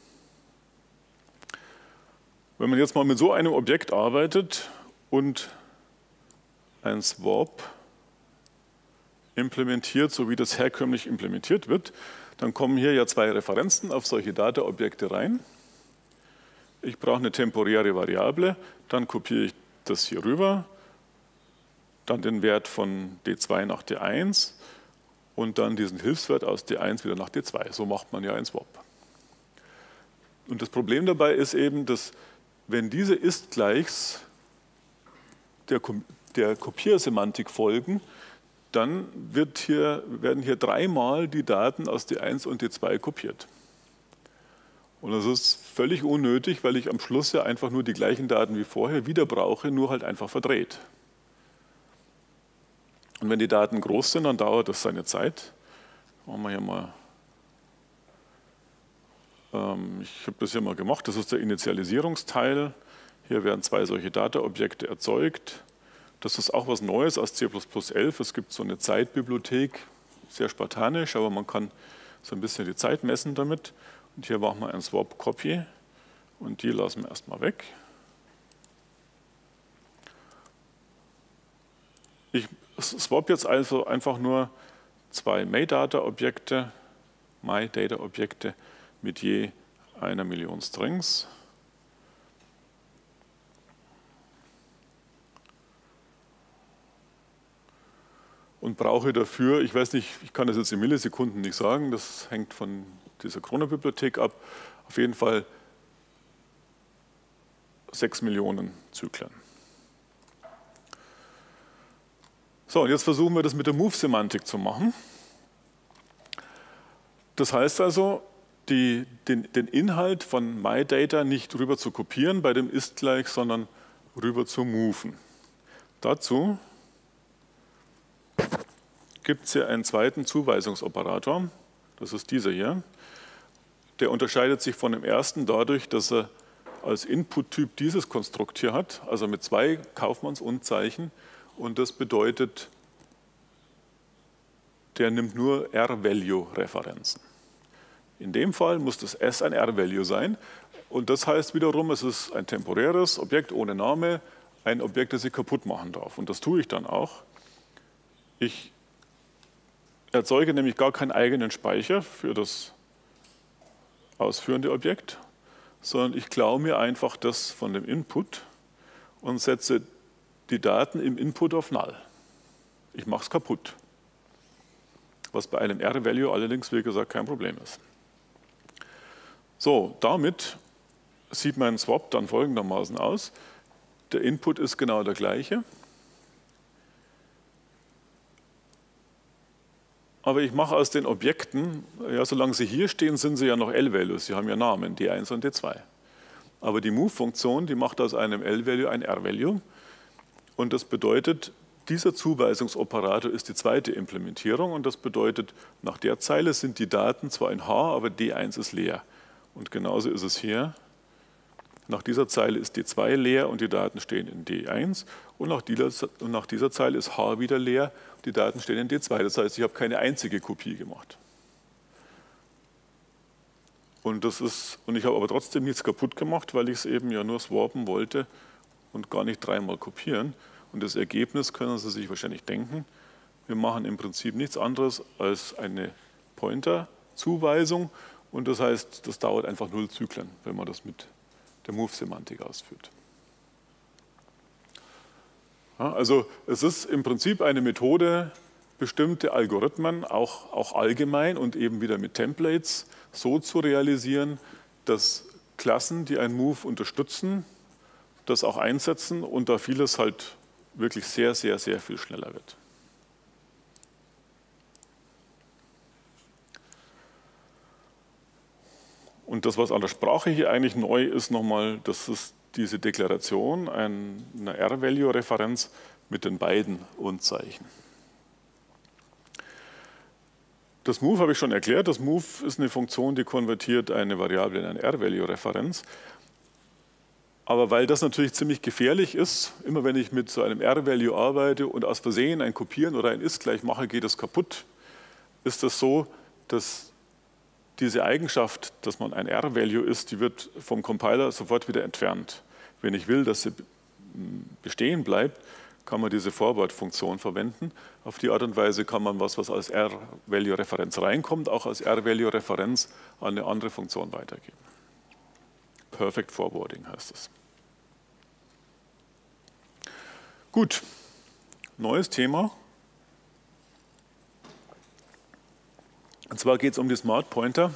Wenn man jetzt mal mit so einem Objekt arbeitet und ein Swap implementiert, so wie das herkömmlich implementiert wird, dann kommen hier ja zwei Referenzen auf solche Data-Objekte rein. Ich brauche eine temporäre Variable, dann kopiere ich das hier rüber, dann den Wert von D zwei nach D eins und dann diesen Hilfswert aus D eins wieder nach D zwei. So macht man ja einen Swap. Und das Problem dabei ist eben, dass wenn diese Ist-Gleichs der, der Kopiersemantik folgen, dann wird hier, werden hier dreimal die Daten aus D eins und D zwei kopiert. Und das ist völlig unnötig, weil ich am Schluss ja einfach nur die gleichen Daten wie vorher wieder brauche, nur halt einfach verdreht. Und wenn die Daten groß sind, dann dauert das seine Zeit. Machen wir hier mal. Ähm, ich habe das hier mal gemacht, das ist der Initialisierungsteil. Hier werden zwei solche Data-Objekte erzeugt. Das ist auch was Neues aus C plus plus elf. Es gibt so eine Zeitbibliothek, sehr spartanisch, aber man kann so ein bisschen die Zeit messen damit. Und hier machen wir ein Swap-Copy und die lassen wir erstmal weg. Ich swap jetzt also einfach nur zwei MyData-Objekte, MyData-Objekte mit je einer Million Strings. Und brauche dafür, ich weiß nicht, ich kann das jetzt in Millisekunden nicht sagen, das hängt von dieser Chrono-Bibliothek ab, auf jeden Fall sechs Millionen Zyklen. So, und jetzt versuchen wir das mit der Move-Semantik zu machen. Das heißt also, die, den, den Inhalt von MyData nicht rüber zu kopieren bei dem Ist-Gleich, sondern rüber zu moven. Dazu gibt es hier einen zweiten Zuweisungsoperator, das ist dieser hier. Der unterscheidet sich von dem ersten dadurch, dass er als Input-Typ dieses Konstrukt hier hat, also mit zwei Kaufmanns-Und-Zeichen. Und das bedeutet, der nimmt nur R-Value-Referenzen. In dem Fall muss das S ein R-Value sein. Und das heißt wiederum, es ist ein temporäres Objekt ohne Name, ein Objekt, das ich kaputt machen darf. Und das tue ich dann auch. Ich erzeuge nämlich gar keinen eigenen Speicher für das ausführende Objekt, sondern ich klaue mir einfach das von dem Input und setze die Daten im Input auf Null. Ich mache es kaputt. Was bei einem R-Value allerdings, wie gesagt, kein Problem ist. So, damit sieht mein Swap dann folgendermaßen aus. Der Input ist genau der gleiche. Aber ich mache aus den Objekten, ja, solange sie hier stehen, sind sie ja noch L-Values. Sie haben ja Namen, D eins und D zwei. Aber die Move-Funktion, die macht aus einem L-Value ein R-Value. Und das bedeutet, dieser Zuweisungsoperator ist die zweite Implementierung. Und das bedeutet, nach der Zeile sind die Daten zwar in H, aber D eins ist leer. Und genauso ist es hier. Nach dieser Zeile ist D zwei leer und die Daten stehen in D eins. Und nach dieser, und nach dieser Zeile ist H wieder leer. Die Daten stehen in D zwei, das heißt, ich habe keine einzige Kopie gemacht. Und, das ist, und ich habe aber trotzdem nichts kaputt gemacht, weil ich es eben ja nur swappen wollte und gar nicht dreimal kopieren. Und das Ergebnis können Sie sich wahrscheinlich denken. Wir machen im Prinzip nichts anderes als eine Pointer-Zuweisung. Und das heißt, das dauert einfach null Zyklen, wenn man das mit der Move-Semantik ausführt. Ja, also es ist im Prinzip eine Methode, bestimmte Algorithmen, auch, auch allgemein und eben wieder mit Templates, so zu realisieren, dass Klassen, die einen Move unterstützen, das auch einsetzen und da vieles halt wirklich sehr, sehr, sehr viel schneller wird. Und das, was an der Sprache hier eigentlich neu ist, nochmal, das ist diese Deklaration einer R-Value-Referenz mit den beiden Unzeichen. Das Move habe ich schon erklärt. Das Move ist eine Funktion, die konvertiert eine Variable in eine R-Value-Referenz. Aber weil das natürlich ziemlich gefährlich ist, immer wenn ich mit so einem R-Value arbeite und aus Versehen ein Kopieren oder ein Ist gleich mache, geht es kaputt, ist das so, dass diese Eigenschaft, dass man ein R-Value ist, die wird vom Compiler sofort wieder entfernt. Wenn ich will, dass sie bestehen bleibt, kann man diese Forward-Funktion verwenden. Auf die Art und Weise kann man was, was als R-Value-Referenz reinkommt, auch als R-Value-Referenz an eine andere Funktion weitergeben. Perfect Forwarding heißt es. Gut, neues Thema. Und zwar geht es um die Smart Pointer.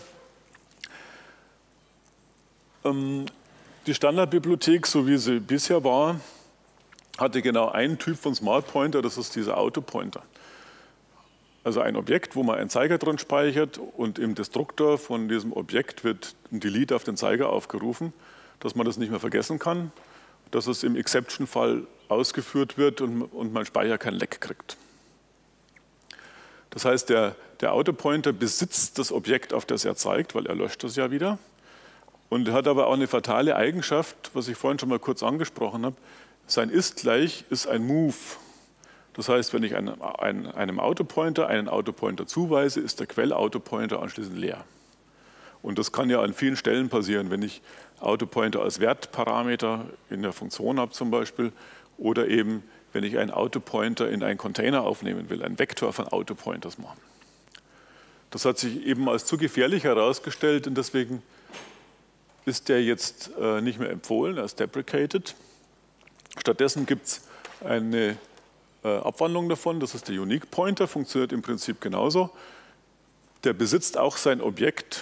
Ähm, die Standardbibliothek, so wie sie bisher war, hatte genau einen Typ von Smart Pointer, das ist dieser Autopointer. Also ein Objekt, wo man einen Zeiger drin speichert und im Destruktor von diesem Objekt wird ein Delete auf den Zeiger aufgerufen, dass man das nicht mehr vergessen kann, dass es im Exception-Fall ausgeführt wird und, und mein Speicher kein Leck kriegt. Das heißt, der, der Autopointer besitzt das Objekt, auf das er zeigt, weil er löscht es ja wieder. Und hat aber auch eine fatale Eigenschaft, was ich vorhin schon mal kurz angesprochen habe. Sein Ist gleich ist ein Move. Das heißt, wenn ich einem, einem Autopointer einen Autopointer zuweise, ist der Quell-Autopointer anschließend leer. Und das kann ja an vielen Stellen passieren, wenn ich Autopointer als Wertparameter in der Funktion habe zum Beispiel oder eben wenn ich einen Autopointer in einen Container aufnehmen will, einen Vektor von Autopointers machen. Das hat sich eben als zu gefährlich herausgestellt und deswegen ist der jetzt äh, nicht mehr empfohlen, er ist deprecated. Stattdessen gibt es eine äh, Abwandlung davon, das ist der Unique Pointer, funktioniert im Prinzip genauso. Der besitzt auch sein Objekt,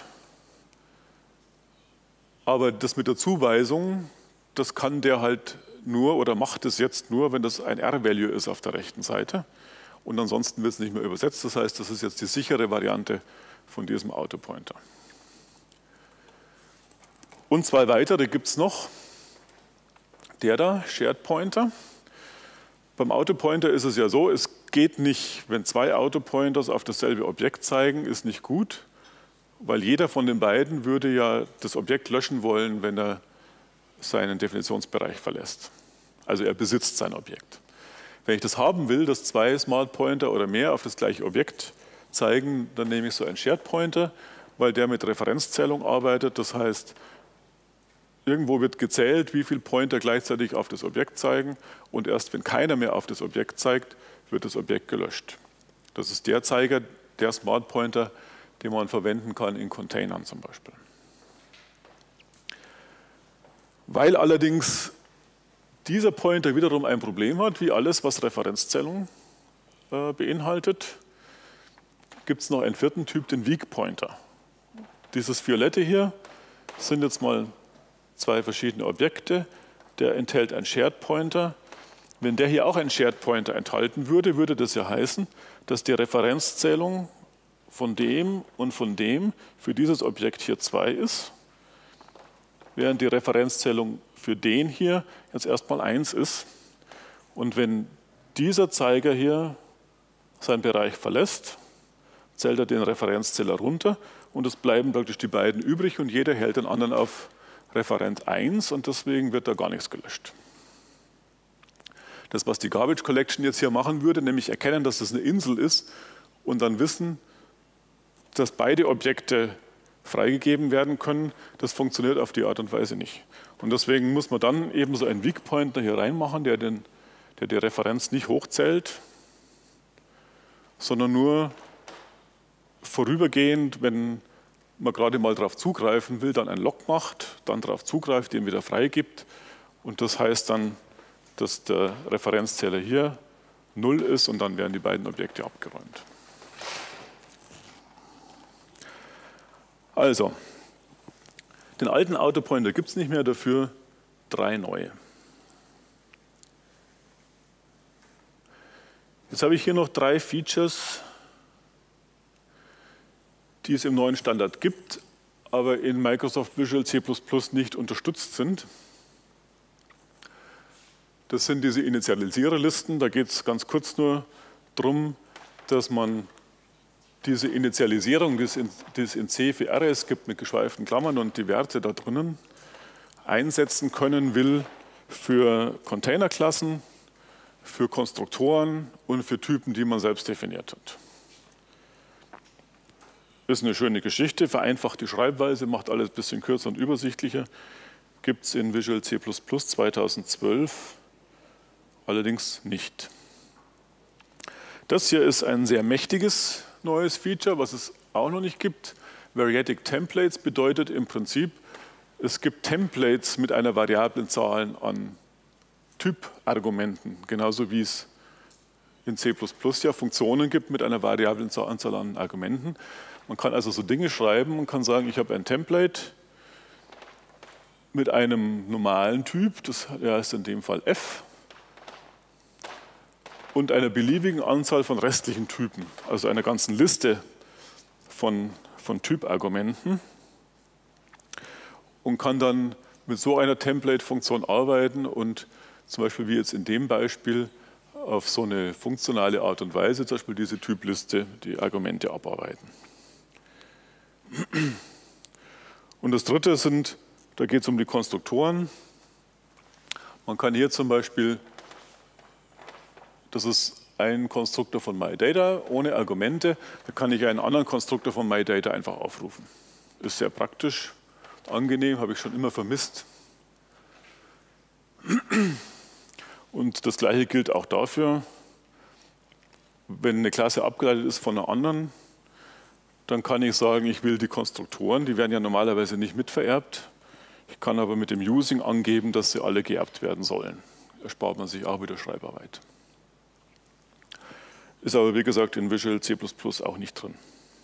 aber das mit der Zuweisung, das kann der halt nur oder macht es jetzt nur, wenn das ein R-Value ist auf der rechten Seite. Und ansonsten wird es nicht mehr übersetzt. Das heißt, das ist jetzt die sichere Variante von diesem Autopointer. Und zwei weitere gibt es noch. Der da, Shared Pointer. Beim Autopointer ist es ja so, es geht nicht, wenn zwei Autopointers auf dasselbe Objekt zeigen, ist nicht gut, weil jeder von den beiden würde ja das Objekt löschen wollen, wenn er seinen Definitionsbereich verlässt. Also er besitzt sein Objekt. Wenn ich das haben will, dass zwei Smart Pointer oder mehr auf das gleiche Objekt zeigen, dann nehme ich so einen Shared Pointer, weil der mit Referenzzählung arbeitet. Das heißt, irgendwo wird gezählt, wie viele Pointer gleichzeitig auf das Objekt zeigen und erst wenn keiner mehr auf das Objekt zeigt, wird das Objekt gelöscht. Das ist der Zeiger, der Smart Pointer, den man verwenden kann in Containern zum Beispiel. Weil allerdings dieser Pointer wiederum ein Problem hat, wie alles, was Referenzzählung äh, beinhaltet, gibt es noch einen vierten Typ, den Weak Pointer. Dieses Violette hier sind jetzt mal zwei verschiedene Objekte. Der enthält einen Shared Pointer. Wenn der hier auch einen Shared Pointer enthalten würde, würde das ja heißen, dass die Referenzzählung von dem und von dem für dieses Objekt hier zwei ist, während die Referenzzählung für den hier jetzt erstmal eins ist. Und wenn dieser Zeiger hier seinen Bereich verlässt, zählt er den Referenzzähler runter und es bleiben praktisch die beiden übrig und jeder hält den anderen auf Referent eins und deswegen wird da gar nichts gelöscht. Das, was die Garbage Collection jetzt hier machen würde, nämlich erkennen, dass das eine Insel ist und dann wissen, dass beide Objekte freigegeben werden können, das funktioniert auf die Art und Weise nicht. Und deswegen muss man dann eben so einen Weak Pointer hier reinmachen, der, den, der die Referenz nicht hochzählt, sondern nur vorübergehend, wenn man gerade mal darauf zugreifen will, dann ein Lock macht, dann darauf zugreift, den wieder freigibt. Und das heißt dann, dass der Referenzzähler hier null ist und dann werden die beiden Objekte abgeräumt. Also, den alten Autopointer gibt es nicht mehr, dafür drei neue. Jetzt habe ich hier noch drei Features, die es im neuen Standard gibt, aber in Microsoft Visual C plus plus nicht unterstützt sind. Das sind diese Initialisiererlisten. Da geht es ganz kurz nur darum, dass man diese Initialisierung, die es in, die es in C für R S gibt, mit geschweiften Klammern und die Werte da drinnen, einsetzen können will für Containerklassen, für Konstruktoren und für Typen, die man selbst definiert hat. Ist eine schöne Geschichte, vereinfacht die Schreibweise, macht alles ein bisschen kürzer und übersichtlicher. Gibt es in Visual C plus plus zweitausendzwölf allerdings nicht. Das hier ist ein sehr mächtiges neues Feature, was es auch noch nicht gibt. Variadic Templates bedeutet im Prinzip, es gibt Templates mit einer variablen Zahl an Typargumenten, genauso wie es in C plus plus ja Funktionen gibt mit einer variablen Anzahl an Argumenten. Man kann also so Dinge schreiben und kann sagen, ich habe ein Template mit einem normalen Typ, das heißt in dem Fall F, und einer beliebigen Anzahl von restlichen Typen, also einer ganzen Liste von, von Typargumenten, und kann dann mit so einer Template-Funktion arbeiten und zum Beispiel wie jetzt in dem Beispiel auf so eine funktionale Art und Weise, zum Beispiel diese Typliste, die Argumente abarbeiten. Und das dritte sind, da geht es um die Konstruktoren. Man kann hier zum Beispiel, das ist ein Konstruktor von MyData ohne Argumente, da kann ich einen anderen Konstruktor von MyData einfach aufrufen. Ist sehr praktisch, angenehm, habe ich schon immer vermisst. Und das Gleiche gilt auch dafür, wenn eine Klasse abgeleitet ist von einer anderen, dann kann ich sagen, ich will die Konstruktoren, die werden ja normalerweise nicht mitvererbt. Ich kann aber mit dem Using angeben, dass sie alle geerbt werden sollen. Erspart man sich auch wieder Schreibarbeit. Ist aber wie gesagt in Visual C plus plus auch nicht drin.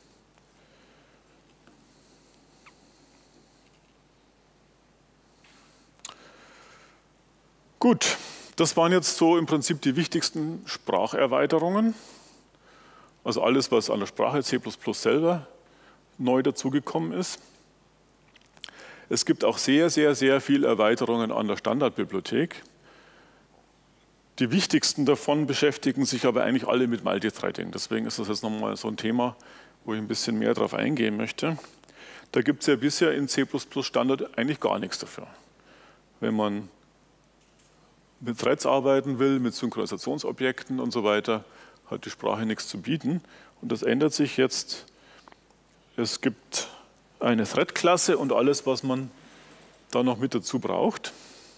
Gut, das waren jetzt so im Prinzip die wichtigsten Spracherweiterungen. Also alles, was an der Sprache C plus plus selber neu dazugekommen ist. Es gibt auch sehr, sehr, sehr viele Erweiterungen an der Standardbibliothek. Die wichtigsten davon beschäftigen sich aber eigentlich alle mit Multithreading. Deswegen ist das jetzt nochmal so ein Thema, wo ich ein bisschen mehr darauf eingehen möchte. Da gibt es ja bisher in C plus plus Standard eigentlich gar nichts dafür. Wenn man mit Threads arbeiten will, mit Synchronisationsobjekten und so weiter, hat die Sprache nichts zu bieten. Und das ändert sich jetzt. Es gibt eine Thread-Klasse und alles, was man da noch mit dazu braucht.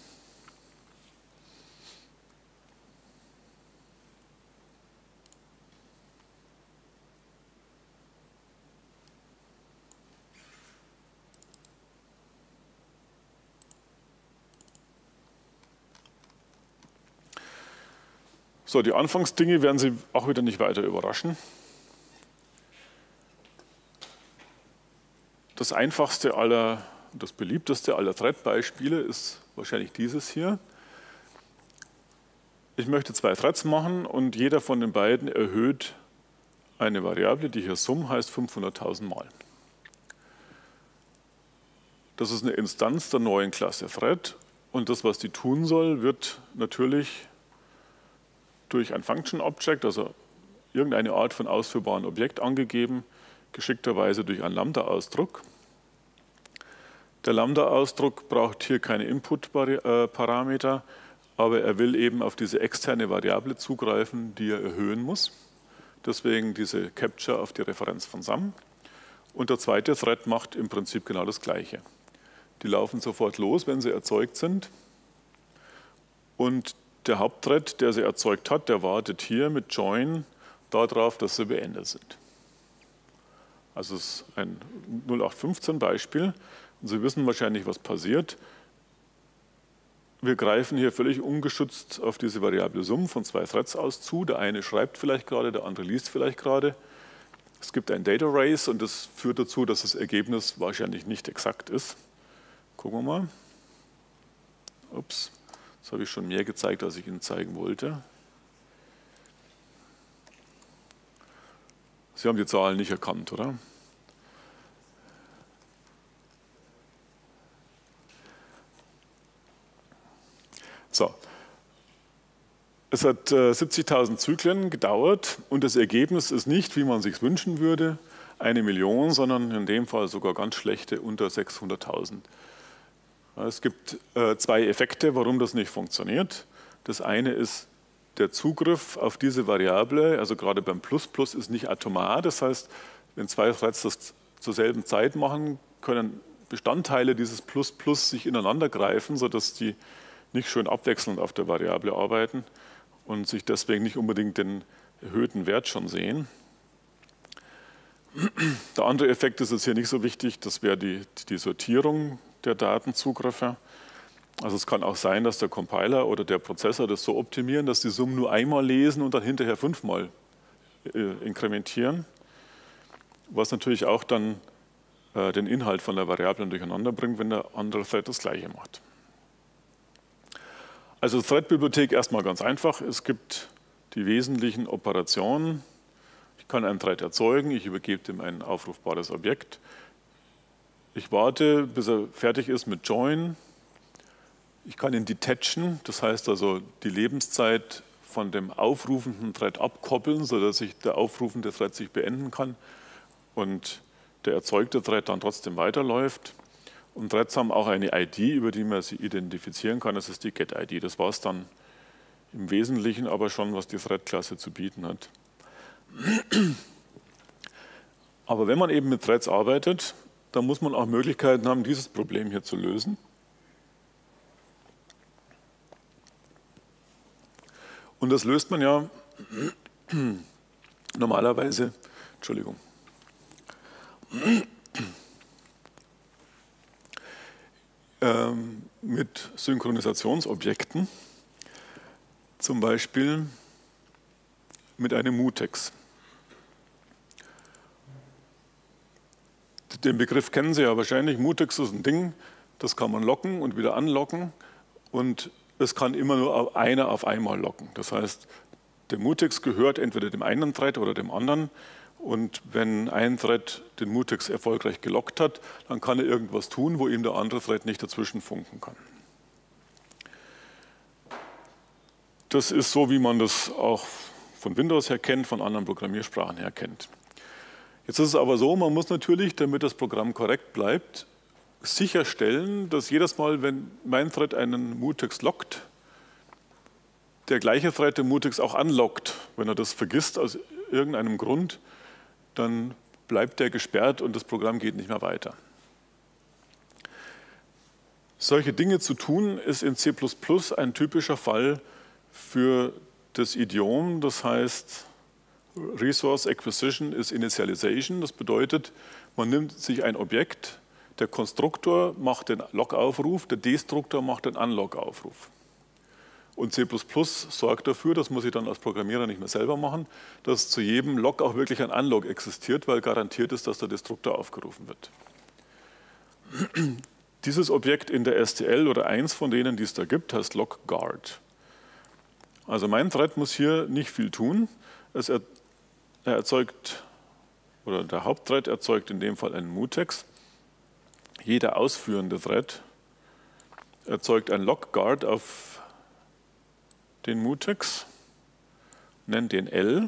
So, die Anfangsdinge werden Sie auch wieder nicht weiter überraschen. Das einfachste aller, das beliebteste aller Thread-Beispiele ist wahrscheinlich dieses hier. Ich möchte zwei Threads machen und jeder von den beiden erhöht eine Variable, die hier Sum heißt fünfhunderttausend Mal. Das ist eine Instanz der neuen Klasse Thread und das, was die tun soll, wird natürlich durch ein Function Object, also irgendeine Art von ausführbaren Objekt angegeben, geschickterweise durch einen Lambda-Ausdruck. Der Lambda-Ausdruck braucht hier keine Input-Parameter, aber er will eben auf diese externe Variable zugreifen, die er erhöhen muss. Deswegen diese Capture auf die Referenz von Sum. Und der zweite Thread macht im Prinzip genau das Gleiche. Die laufen sofort los, wenn sie erzeugt sind. Und der Hauptthread, der sie erzeugt hat, der wartet hier mit Join darauf, dass sie beendet sind. Also es ist ein null acht fünfzehn Beispiel. Und Sie wissen wahrscheinlich, was passiert. wir greifen hier völlig ungeschützt auf diese Variable Sum von zwei Threads aus zu. Der eine schreibt vielleicht gerade, der andere liest vielleicht gerade. Es gibt ein Data Race und das führt dazu, dass das Ergebnis wahrscheinlich nicht exakt ist. Gucken wir mal. Ups, das habe ich schon mehr gezeigt, als ich Ihnen zeigen wollte. Sie haben die Zahlen nicht erkannt, oder? So. Es hat äh, siebzigtausend Zyklen gedauert und das Ergebnis ist nicht, wie man es sich wünschen würde, eine Million, sondern in dem Fall sogar ganz schlechte unter sechshunderttausend. Es gibt äh, zwei Effekte, warum das nicht funktioniert. Das eine ist, der Zugriff auf diese Variable, also gerade beim Plus Plus, ist nicht atomar. Das heißt, wenn zwei Threads das zur selben Zeit machen, können Bestandteile dieses Plus Plus sich ineinander greifen, sodass die nicht schön abwechselnd auf der Variable arbeiten und sich deswegen nicht unbedingt den erhöhten Wert schon sehen. Der andere Effekt ist jetzt hier nicht so wichtig, das wäre die, die Sortierung der Datenzugriffe. Also es kann auch sein, dass der Compiler oder der Prozessor das so optimieren, dass die Summen nur einmal lesen und dann hinterher fünfmal äh, inkrementieren, was natürlich auch dann äh, den Inhalt von der Variable durcheinander bringt, wenn der andere Thread das Gleiche macht. Also Thread-Bibliothek erstmal ganz einfach. Es gibt die wesentlichen Operationen. Ich kann einen Thread erzeugen, ich übergebe dem ein aufrufbares Objekt. Ich warte, bis er fertig ist mit Join. Ich kann ihn detachen, das heißt also die Lebenszeit von dem aufrufenden Thread abkoppeln, sodass sich der aufrufende Thread sich beenden kann und der erzeugte Thread dann trotzdem weiterläuft. Und Threads haben auch eine I D, über die man sie identifizieren kann, das ist die Get-I D. Das war es dann im Wesentlichen aber schon, was die Thread-Klasse zu bieten hat. Aber wenn man eben mit Threads arbeitet, dann muss man auch Möglichkeiten haben, dieses Problem hier zu lösen. Und das löst man ja normalerweise, Entschuldigung, ähm, mit Synchronisationsobjekten, zum Beispiel mit einem Mutex. Den Begriff kennen Sie ja wahrscheinlich. Mutex ist ein Ding, das kann man locken und wieder anlocken und es kann immer nur einer auf einmal locken. Das heißt, der Mutex gehört entweder dem einen Thread oder dem anderen und wenn ein Thread den Mutex erfolgreich gelockt hat, dann kann er irgendwas tun, wo ihm der andere Thread nicht dazwischen funken kann. Das ist so, wie man das auch von Windows her kennt, von anderen Programmiersprachen her kennt. Jetzt ist es aber so, man muss natürlich, damit das Programm korrekt bleibt, sicherstellen, dass jedes Mal, wenn mein Thread einen Mutex lockt, der gleiche Thread den Mutex auch anlockt. Wenn er das vergisst aus irgendeinem Grund, dann bleibt der gesperrt und das Programm geht nicht mehr weiter. Solche Dinge zu tun, ist in C plus plus ein typischer Fall für das Idiom, das heißt Resource Acquisition is Initialization. Das bedeutet, man nimmt sich ein Objekt, der Konstruktor macht den Log-Aufruf, der Destruktor macht den Unlog-Aufruf. Und C plus plus sorgt dafür, das muss ich dann als Programmierer nicht mehr selber machen, dass zu jedem Log auch wirklich ein Unlog existiert, weil garantiert ist, dass der Destruktor aufgerufen wird. Dieses Objekt in der S T L oder eins von denen, die es da gibt, heißt LogGuard. Also mein Thread muss hier nicht viel tun. Es er, er erzeugt, oder der Hauptthread erzeugt in dem Fall einen Mutex. Jeder ausführende Thread erzeugt ein LogGuard auf den Mutex, nennt den L.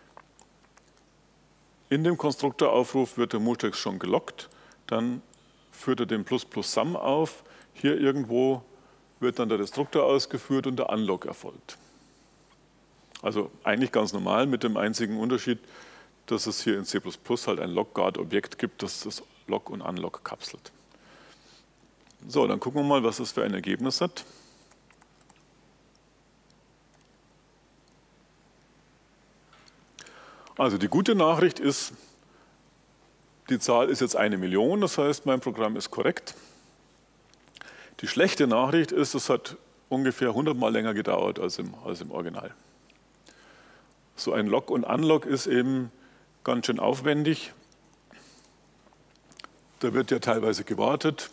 In dem Konstruktoraufruf wird der Mutex schon gelockt, dann führt er den Plus Plus Sum auf. Hier irgendwo wird dann der Destruktor ausgeführt und der Unlock erfolgt. Also eigentlich ganz normal mit dem einzigen Unterschied, dass es hier in C plus plus halt ein LogGuard-Objekt gibt, das das Log und Unlock kapselt. So, dann gucken wir mal, was das für ein Ergebnis hat. Also die gute Nachricht ist, die Zahl ist jetzt eine Million, das heißt, mein Programm ist korrekt. Die schlechte Nachricht ist, es hat ungefähr hundert Mal länger gedauert als im, als im Original. So ein Lock und Unlock ist eben ganz schön aufwendig. Da wird ja teilweise gewartet.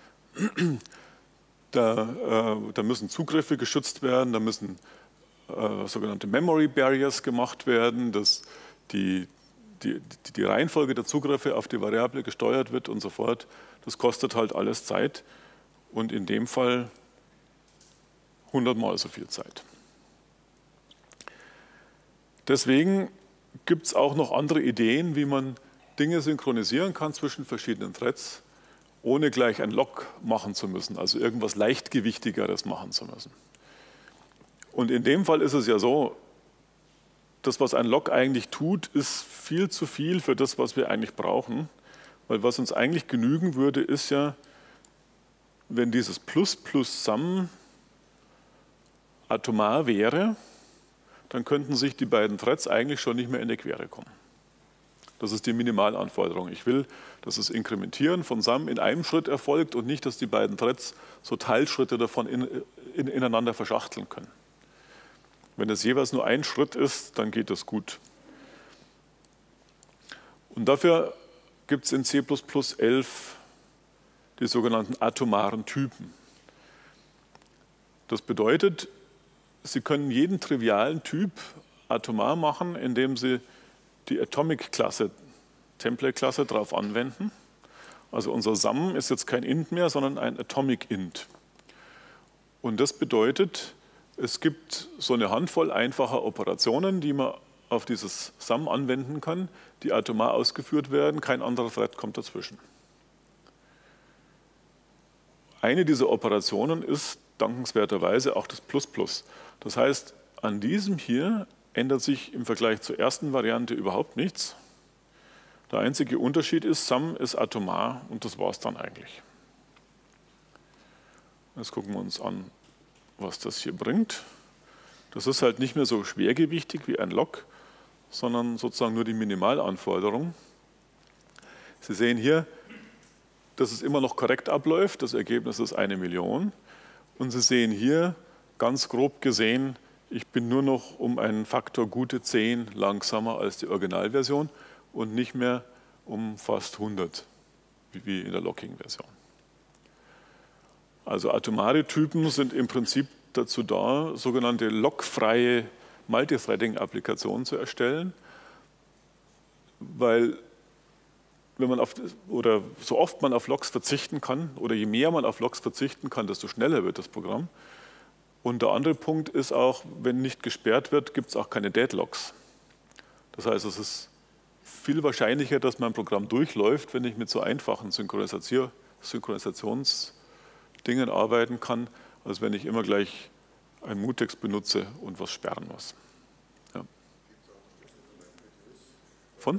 Da, äh, da müssen Zugriffe geschützt werden, da müssen äh, sogenannte Memory Barriers gemacht werden, dass die, die, die Reihenfolge der Zugriffe auf die Variable gesteuert wird und so fort. Das kostet halt alles Zeit und in dem Fall hundert Mal so viel Zeit. Deswegen gibt es auch noch andere Ideen, wie man Dinge synchronisieren kann zwischen verschiedenen Threads, ohne gleich ein Lock machen zu müssen, also irgendwas Leichtgewichtigeres machen zu müssen. Und in dem Fall ist es ja so, das, was ein Lock eigentlich tut, ist viel zu viel für das, was wir eigentlich brauchen. Weil was uns eigentlich genügen würde, ist ja, wenn dieses Plus plus Sum atomar wäre, dann könnten sich die beiden Threads eigentlich schon nicht mehr in die Quere kommen. Das ist die Minimalanforderung. Ich will, dass das Inkrementieren von Sum in einem Schritt erfolgt und nicht, dass die beiden Threads so Teilschritte davon in, in, ineinander verschachteln können. Wenn es jeweils nur ein Schritt ist, dann geht das gut. Und dafür gibt es in C plus plus elf die sogenannten atomaren Typen. Das bedeutet, Sie können jeden trivialen Typ atomar machen, indem Sie die Atomic-Klasse, Template-Klasse darauf anwenden. Also unser Sum ist jetzt kein Int mehr, sondern ein Atomic-Int. Und das bedeutet, es gibt so eine Handvoll einfacher Operationen, die man auf dieses Sum anwenden kann, die atomar ausgeführt werden. Kein anderer Thread kommt dazwischen. Eine dieser Operationen ist dankenswerterweise auch das Plus Plus. Das heißt, an diesem hier ändert sich im Vergleich zur ersten Variante überhaupt nichts. Der einzige Unterschied ist, Sum ist atomar und das war es dann eigentlich. Jetzt gucken wir uns an, was das hier bringt. Das ist halt nicht mehr so schwergewichtig wie ein Lock, sondern sozusagen nur die Minimalanforderung. Sie sehen hier, dass es immer noch korrekt abläuft. Das Ergebnis ist eine Million. Und Sie sehen hier, ganz grob gesehen, ich bin nur noch um einen Faktor gute zehn langsamer als die Originalversion und nicht mehr um fast hundert, wie in der Locking-Version. Also atomare Typen sind im Prinzip dazu da, sogenannte lockfreie Multithreading-Applikationen zu erstellen, weil wenn man auf, oder so oft man auf Locks verzichten kann, oder je mehr man auf Locks verzichten kann, desto schneller wird das Programm. Und der andere Punkt ist auch, wenn nicht gesperrt wird, gibt es auch keine Deadlocks. Das heißt, es ist viel wahrscheinlicher, dass mein Programm durchläuft, wenn ich mit so einfachen Synchronisationsdingen arbeiten kann, als wenn ich immer gleich ein Mutex benutze und was sperren muss. Ja. Von?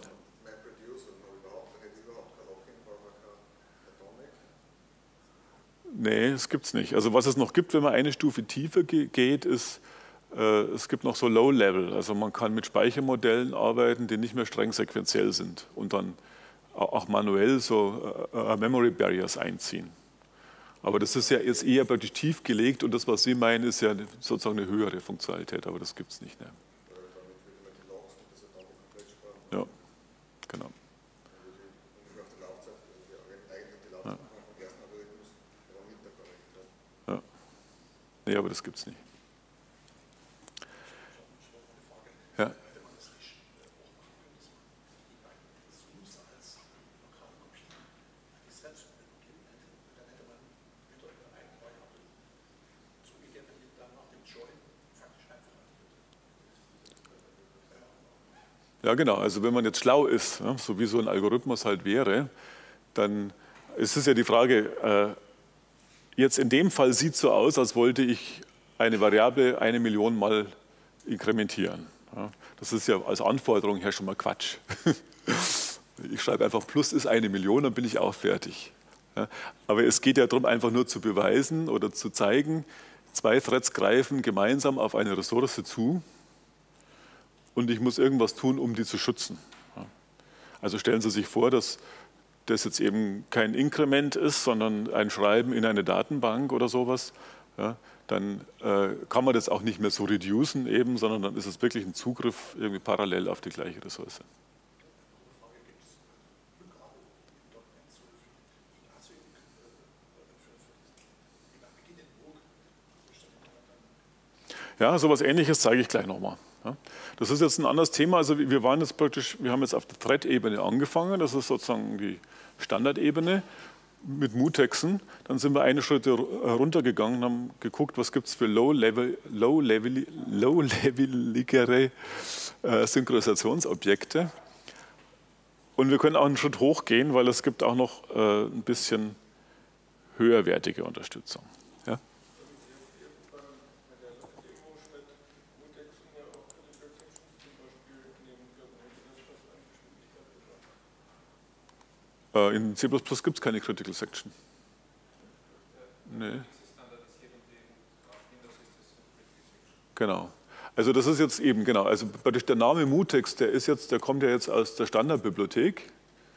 Nee, das gibt es nicht. Also was es noch gibt, wenn man eine Stufe tiefer geht, ist, äh, es gibt noch so Low-Level. Also man kann mit Speichermodellen arbeiten, die nicht mehr streng sequenziell sind und dann auch manuell so äh, Memory Barriers einziehen. Aber das ist ja jetzt eher praktisch tief gelegt und das, was Sie meinen, ist ja sozusagen eine höhere Funktionalität, aber das gibt es nicht. Ne? Ja, genau. Ja. Ja. Nee, aber das gibt es nicht. Ja. Ja, genau. Also wenn man jetzt schlau ist, ja, so wie so ein Algorithmus halt wäre, dann ist es ja die Frage, äh, jetzt in dem Fall sieht es so aus, als wollte ich eine Variable eine Million Mal inkrementieren. Ja, das ist ja als Anforderung her schon mal Quatsch. Ich schreibe einfach, Plus ist eine Million, dann bin ich auch fertig. Ja, aber es geht ja darum, einfach nur zu beweisen oder zu zeigen, zwei Threads greifen gemeinsam auf eine Ressource zu. Und ich muss irgendwas tun, um die zu schützen. Also stellen Sie sich vor, dass das jetzt eben kein Inkrement ist, sondern ein Schreiben in eine Datenbank oder sowas. Ja, dann äh, kann man das auch nicht mehr so reducen eben, sondern dann ist es wirklich ein Zugriff irgendwie parallel auf die gleiche Ressource. Ja, sowas Ähnliches zeige ich gleich nochmal. Ja. Das ist jetzt ein anderes Thema. Also wir waren jetzt praktisch, wir haben jetzt auf der Thread-Ebene angefangen. Das ist sozusagen die Standardebene mit Mutexen. Dann sind wir eine Schritte runtergegangen und haben geguckt, was gibt es für low-level, low-level, low-leveligere äh, Synchronisationsobjekte. Und wir können auch einen Schritt hochgehen, weil es gibt auch noch äh, ein bisschen höherwertige Unterstützung. Ja? In C plus plus gibt es keine Critical Section. Nee. Genau. Also das ist jetzt eben, genau, also praktisch der Name Mutex, der ist jetzt, der kommt ja jetzt aus der Standardbibliothek.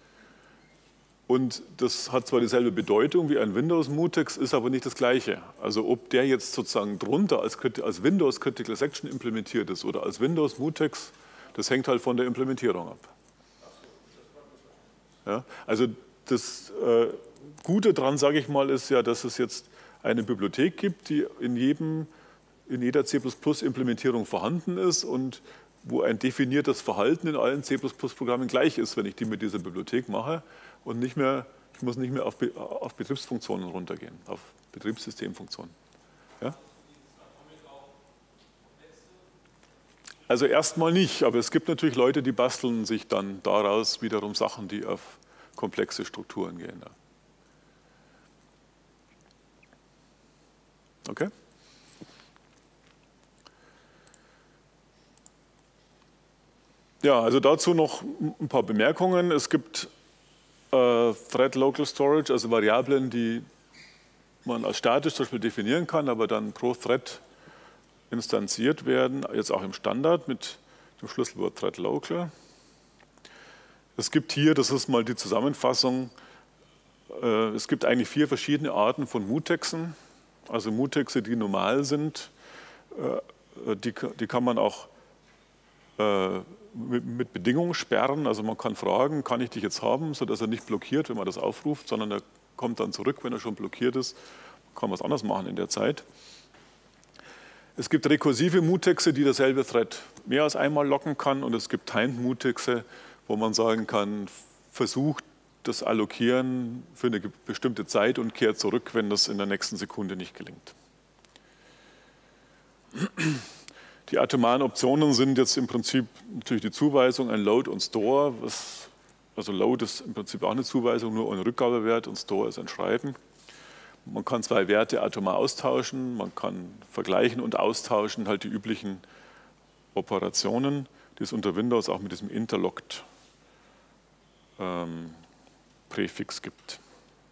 Und das hat zwar dieselbe Bedeutung wie ein Windows Mutex, ist aber nicht das gleiche. Also ob der jetzt sozusagen drunter als, als Windows Critical Section implementiert ist oder als Windows Mutex, das hängt halt von der Implementierung ab. Ja, also das äh, Gute daran, sage ich mal, ist ja, dass es jetzt eine Bibliothek gibt, die in, jedem, in jeder C plus plus Implementierung vorhanden ist und wo ein definiertes Verhalten in allen C plus plus Programmen gleich ist, wenn ich die mit dieser Bibliothek mache und nicht mehr, ich muss nicht mehr auf, Be auf Betriebsfunktionen runtergehen, auf Betriebssystemfunktionen. Ja? Also erstmal nicht, aber es gibt natürlich Leute, die basteln sich dann daraus wiederum Sachen, die auf komplexe Strukturen gehen. Okay? Ja, also dazu noch ein paar Bemerkungen. Es gibt äh, Thread Local Storage, also Variablen, die man als statisch zum Beispiel definieren kann, aber dann pro Thread instanziert werden, jetzt auch im Standard mit dem Schlüsselwort Thread Local. Es gibt hier, das ist mal die Zusammenfassung, äh, es gibt eigentlich vier verschiedene Arten von Mutexen, also Mutexe, die normal sind, äh, die, die kann man auch äh, mit, mit Bedingungen sperren, also man kann fragen, kann ich dich jetzt haben, sodass er nicht blockiert, wenn man das aufruft, sondern er kommt dann zurück, wenn er schon blockiert ist, kann was anderes machen in der Zeit. Es gibt rekursive Mutexe, die derselbe Thread mehr als einmal locken kann, und es gibt Timed Mutexe, wo man sagen kann, versucht das Allokieren für eine bestimmte Zeit und kehrt zurück, wenn das in der nächsten Sekunde nicht gelingt. Die atomaren Optionen sind jetzt im Prinzip natürlich die Zuweisung, ein Load und Store. Was, also Load ist im Prinzip auch eine Zuweisung, nur ein Rückgabewert, und Store ist ein Schreiben. Man kann zwei Werte atomar austauschen, man kann vergleichen und austauschen, halt die üblichen Operationen, die es unter Windows auch mit diesem Interlocked ähm, Präfix gibt.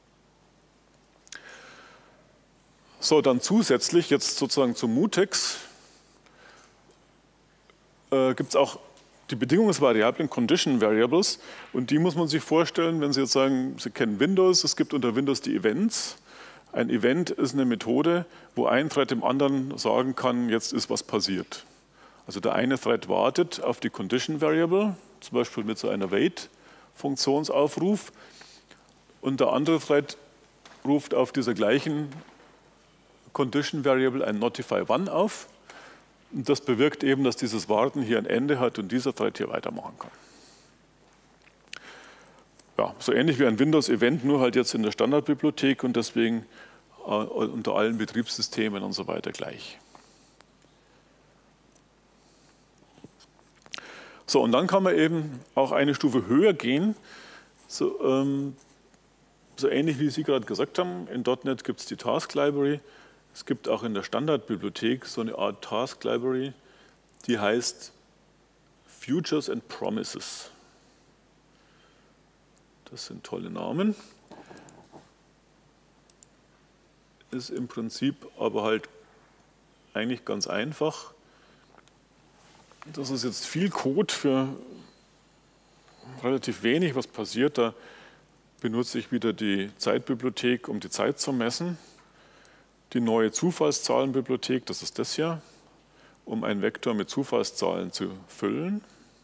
So, dann zusätzlich jetzt sozusagen zum Mutex äh, gibt es auch die Bedingungsvariablen, Condition Variables, und die muss man sich vorstellen, wenn Sie jetzt sagen, Sie kennen Windows, es gibt unter Windows die Events. Ein Event ist eine Methode, wo ein Thread dem anderen sagen kann, jetzt ist was passiert. Also der eine Thread wartet auf die Condition Variable, zum Beispiel mit so einer Wait-Funktionsaufruf, und der andere Thread ruft auf dieser gleichen Condition Variable ein Notify One auf. Und das bewirkt eben, dass dieses Warten hier ein Ende hat und dieser Thread hier weitermachen kann. Ja, so ähnlich wie ein Windows-Event, nur halt jetzt in der Standardbibliothek und deswegen äh, unter allen Betriebssystemen und so weiter gleich. So, und dann kann man eben auch eine Stufe höher gehen, so, ähm, so ähnlich wie Sie gerade gesagt haben. In .N E T gibt es die Task Library. Es gibt auch in der Standardbibliothek so eine Art Task Library, die heißt Futures and Promises. Das sind tolle Namen. Ist im Prinzip aber halt eigentlich ganz einfach. Das ist jetzt viel Code für relativ wenig, was passiert. Da benutze ich wieder die Zeitbibliothek, um die Zeit zu messen. die neue Zufallszahlenbibliothek, das ist das hier, um einen Vektor mit Zufallszahlen zu füllen.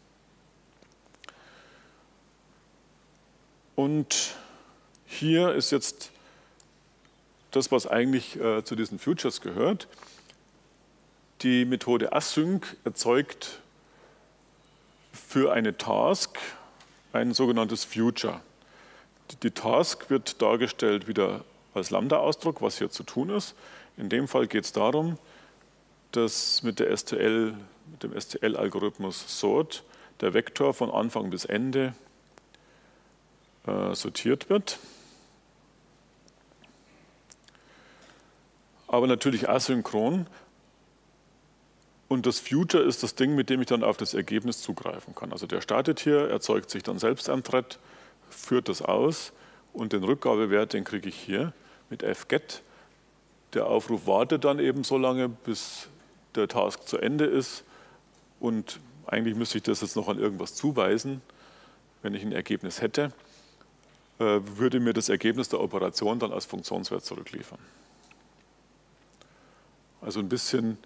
Und hier ist jetzt das, was eigentlich äh, zu diesen Futures gehört. Die Methode Async erzeugt für eine Task ein sogenanntes Future. Die Task wird dargestellt wieder als Lambda-Ausdruck, was hier zu tun ist. In dem Fall geht es darum, dass mit, der S T L, mit dem S T L-Algorithmus Sort der Vektor von Anfang bis Ende äh, sortiert wird. Aber natürlich asynchron. Und das Future ist das Ding, mit dem ich dann auf das Ergebnis zugreifen kann. Also der startet hier, erzeugt sich dann selbst ein Thread, führt das aus und den Rückgabewert, den kriege ich hier mit fget. Der Aufruf wartet dann eben so lange, bis der Task zu Ende ist. Und eigentlich müsste ich das jetzt noch an irgendwas zuweisen. Wenn ich ein Ergebnis hätte, würde mir das Ergebnis der Operation dann als Funktionswert zurückliefern. Also ein bisschen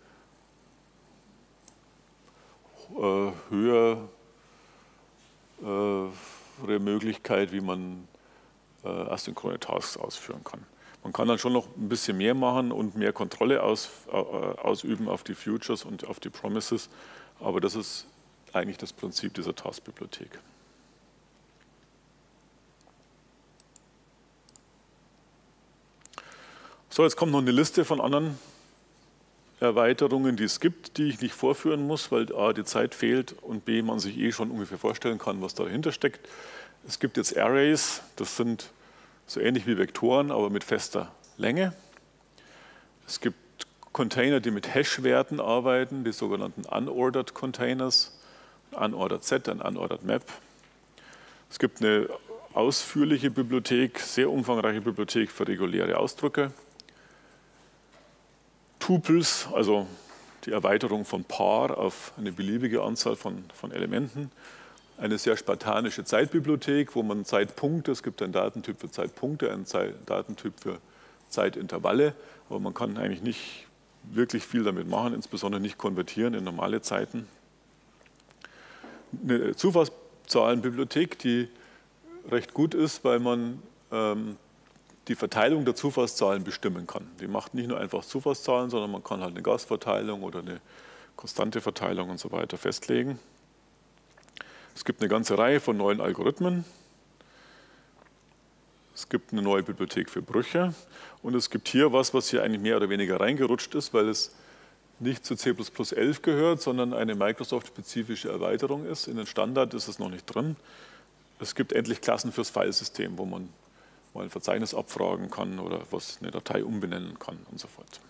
äh, höhere äh, Möglichkeit, wie man äh, asynchrone Tasks ausführen kann. Man kann dann schon noch ein bisschen mehr machen und mehr Kontrolle aus, äh, ausüben auf die Futures und auf die Promises, aber das ist eigentlich das Prinzip dieser Task-Bibliothek. So, jetzt kommt noch eine Liste von anderen Erweiterungen, die es gibt, die ich nicht vorführen muss, weil A, die Zeit fehlt und B, man sich eh schon ungefähr vorstellen kann, was dahinter steckt. Es gibt jetzt Arrays, das sind so ähnlich wie Vektoren, aber mit fester Länge. Es gibt Container, die mit Hash-Werten arbeiten, die sogenannten Unordered Containers, ein Unordered Set, ein Unordered Map. Es gibt eine ausführliche Bibliothek, sehr umfangreiche Bibliothek für reguläre Ausdrücke. Tupels, also die Erweiterung von Paar auf eine beliebige Anzahl von, von Elementen. Eine sehr spartanische Zeitbibliothek, wo man Zeitpunkte, es gibt einen Datentyp für Zeitpunkte, einen Zeit, Datentyp für Zeitintervalle, aber man kann eigentlich nicht wirklich viel damit machen, insbesondere nicht konvertieren in normale Zeiten. Eine Zufallszahlenbibliothek, die recht gut ist, weil man ähm, die Verteilung der Zufallszahlen bestimmen kann. Die macht nicht nur einfach Zufallszahlen, sondern man kann halt eine Gaußverteilung oder eine konstante Verteilung und so weiter festlegen. Es gibt eine ganze Reihe von neuen Algorithmen. Es gibt eine neue Bibliothek für Brüche. Und es gibt hier was, was hier eigentlich mehr oder weniger reingerutscht ist, weil es nicht zu C plus plus elf gehört, sondern eine Microsoft-spezifische Erweiterung ist. In den Standard ist es noch nicht drin. Es gibt endlich Klassen fürs Filesystem, wo man mal ein Verzeichnis abfragen kann oder was eine Datei umbenennen kann und so fort.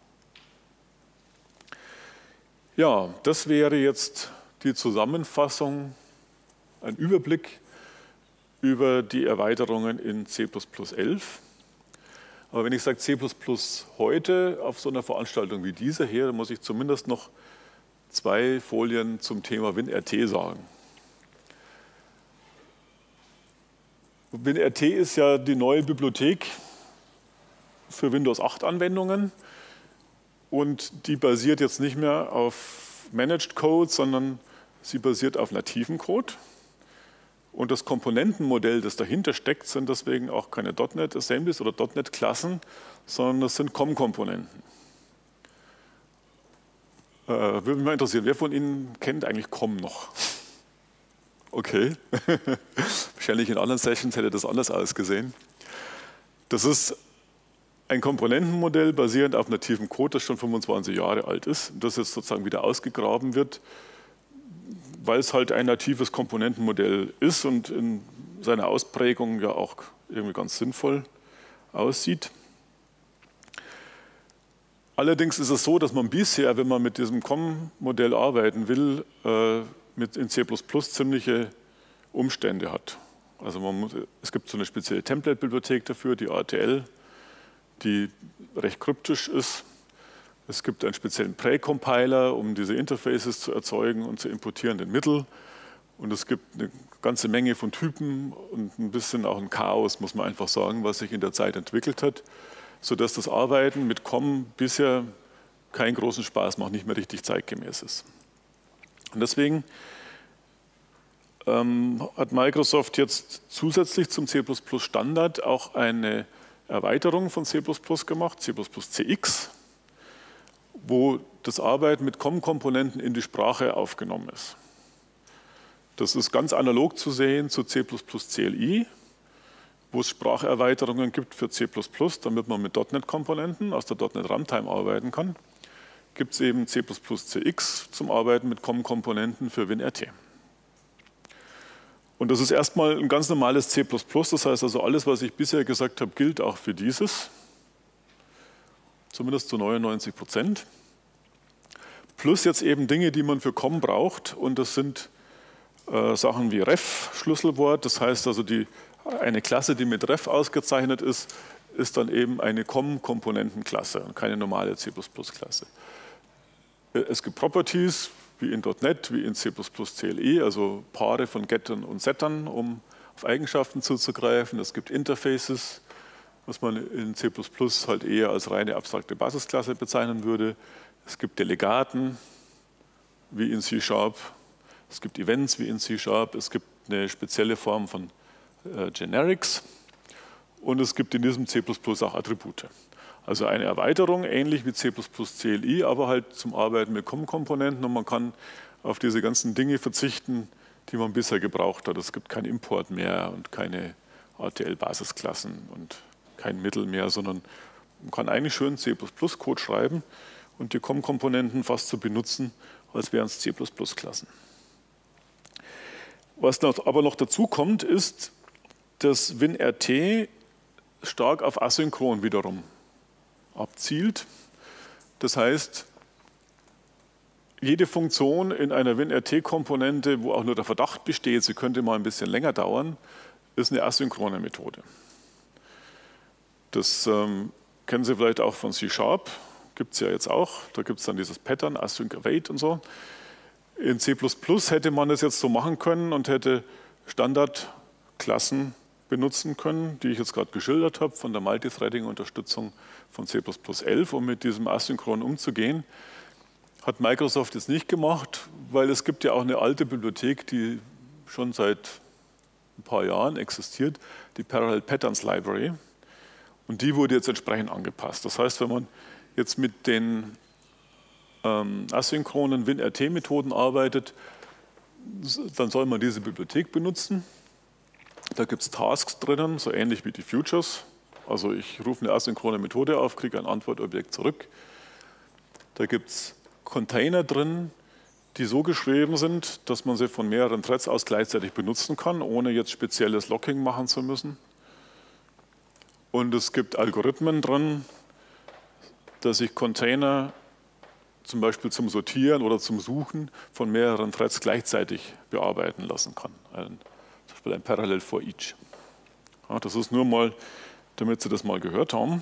Ja, das wäre jetzt die Zusammenfassung, ein Überblick über die Erweiterungen in C plus plus elf. Aber wenn ich sage C plus plus heute auf so einer Veranstaltung wie dieser hier, dann muss ich zumindest noch zwei Folien zum Thema WinRT sagen. WinRT ist ja die neue Bibliothek für Windows acht Anwendungen und die basiert jetzt nicht mehr auf Managed Code, sondern sie basiert auf nativen Code. Und das Komponentenmodell, das dahinter steckt, sind deswegen auch keine .NET Assemblies oder .NET Klassen, sondern das sind C O M-Komponenten. Äh, würde mich mal interessieren, wer von Ihnen kennt eigentlich C O M noch? Okay, wahrscheinlich in anderen Sessions hätte das anders ausgesehen. Das ist ein Komponentenmodell basierend auf nativem Code, das schon fünfundzwanzig Jahre alt ist, das jetzt sozusagen wieder ausgegraben wird, weil es halt ein natives Komponentenmodell ist und in seiner Ausprägung ja auch irgendwie ganz sinnvoll aussieht. Allerdings ist es so, dass man bisher, wenn man mit diesem C O M-Modell arbeiten will, äh, mit in C plus plus ziemliche Umstände hat. Also man muss, es gibt so eine spezielle Template-Bibliothek dafür, die A T L, die recht kryptisch ist. Es gibt einen speziellen Präcompiler, um diese Interfaces zu erzeugen und zu importieren, den Mittel. Und es gibt eine ganze Menge von Typen und ein bisschen auch ein Chaos, muss man einfach sagen, was sich in der Zeit entwickelt hat. sodass das Arbeiten mit C O M bisher keinen großen Spaß macht, nicht mehr richtig zeitgemäß ist. Und deswegen ähm, hat Microsoft jetzt zusätzlich zum C plus plus Standard auch eine Erweiterung von C plus plus gemacht, C plus plus C X, wo das Arbeiten mit C O M-Komponenten in die Sprache aufgenommen ist. Das ist ganz analog zu sehen zu C plus plus C L I, wo es Spracherweiterungen gibt für C plus plus, damit man mit .NET-Komponenten aus der .NET Runtime arbeiten kann. Gibt es eben C plus plus C X zum Arbeiten mit C O M-Komponenten für WinRT. Und das ist erstmal ein ganz normales C plus plus, das heißt also alles, was ich bisher gesagt habe, gilt auch für dieses, zumindest zu neunundneunzig Prozent. Plus jetzt eben Dinge, die man für C O M braucht, und das sind äh, Sachen wie Ref, Schlüsselwort, das heißt also die, eine Klasse, die mit Ref ausgezeichnet ist, ist dann eben eine C O M-Komponentenklasse und keine normale C plus plus-Klasse. Es gibt Properties, wie in .NET, wie in C plus plus C L I, also Paare von Gettern und Settern, um auf Eigenschaften zuzugreifen. Es gibt Interfaces, was man in C plus plus halt eher als reine abstrakte Basisklasse bezeichnen würde. Es gibt Delegaten, wie in C Sharp. Es gibt Events, wie in C Sharp. Es gibt eine spezielle Form von äh, Generics. Und es gibt in diesem C plus plus auch Attribute. Also eine Erweiterung, ähnlich wie C plus plus C L I, aber halt zum Arbeiten mit C O M-Komponenten, und man kann auf diese ganzen Dinge verzichten, die man bisher gebraucht hat. Es gibt keinen Import mehr und keine A T L-Basisklassen und kein Mittel mehr, sondern man kann eigentlich schön C plus plus-Code schreiben und die C O M-Komponenten fast so benutzen, als wären es C plus plus-Klassen. Was noch, aber noch dazu kommt, ist, dass WinRT stark auf Asynchron wiederum abzielt. Das heißt, jede Funktion in einer WinRT-Komponente, wo auch nur der Verdacht besteht, sie könnte mal ein bisschen länger dauern, ist eine asynchrone Methode. Das ähm, kennen Sie vielleicht auch von C Sharp, gibt es ja jetzt auch. Da gibt es dann dieses Pattern, Async Await und so. In C plus plus hätte man das jetzt so machen können und hätte Standardklassen benutzen können, die ich jetzt gerade geschildert habe, von der Multithreading-Unterstützung von C plus plus elf, um mit diesem Asynchron umzugehen. Hat Microsoft jetzt nicht gemacht, weil es gibt ja auch eine alte Bibliothek, die schon seit ein paar Jahren existiert, die Parallel Patterns Library. Und die wurde jetzt entsprechend angepasst. Das heißt, wenn man jetzt mit den ähm, asynchronen WinRT-Methoden arbeitet, dann soll man diese Bibliothek benutzen. Da gibt es Tasks drinnen, so ähnlich wie die Futures. Also ich rufe eine asynchrone Methode auf, kriege ein Antwortobjekt zurück. Da gibt es Container drin, die so geschrieben sind, dass man sie von mehreren Threads aus gleichzeitig benutzen kann, ohne jetzt spezielles Locking machen zu müssen. Und es gibt Algorithmen drin, dass ich Container zum Beispiel zum Sortieren oder zum Suchen von mehreren Threads gleichzeitig bearbeiten lassen kann. Ein, zum Beispiel ein Parallel for each. Ja, das ist nur mal, damit Sie das mal gehört haben.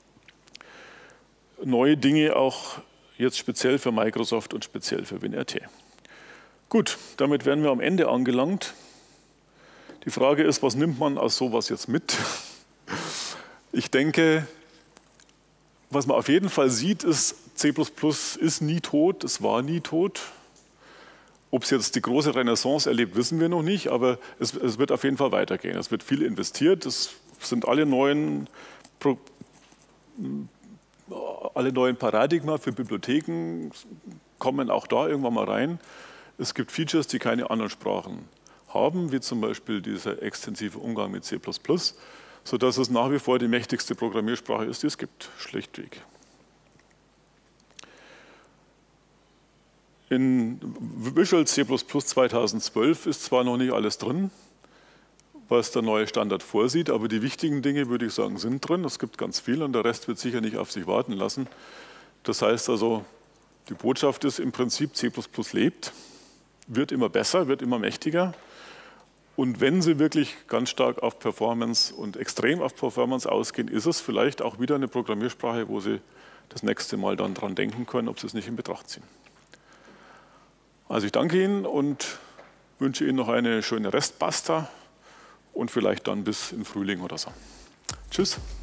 Neue Dinge auch jetzt speziell für Microsoft und speziell für WinRT. Gut, damit wären wir am Ende angelangt. Die Frage ist, was nimmt man aus sowas jetzt mit? Ich denke, was man auf jeden Fall sieht, ist, C plus plus ist nie tot, es war nie tot. Ob es jetzt die große Renaissance erlebt, wissen wir noch nicht, aber es, es wird auf jeden Fall weitergehen. Es wird viel investiert, es sind alle neuen, Pro, alle neuen Paradigma für Bibliotheken, kommen auch da irgendwann mal rein. Es gibt Features, die keine anderen Sprachen haben, wie zum Beispiel dieser extensive Umgang mit C plus plus, sodass es nach wie vor die mächtigste Programmiersprache ist, die es gibt, schlichtweg. In Visual C plus plus zweitausendzwölf ist zwar noch nicht alles drin, was der neue Standard vorsieht, aber die wichtigen Dinge, würde ich sagen, sind drin. Es gibt ganz viel und der Rest wird sicher nicht auf sich warten lassen. Das heißt also, die Botschaft ist im Prinzip, C plus plus lebt, wird immer besser, wird immer mächtiger. Und wenn Sie wirklich ganz stark auf Performance und extrem auf Performance ausgehen, ist es vielleicht auch wieder eine Programmiersprache, wo Sie das nächste Mal dann dran denken können, ob Sie es nicht in Betracht ziehen. Also ich danke Ihnen und wünsche Ihnen noch eine schöne Restpasta und vielleicht dann bis im Frühling oder so. Tschüss.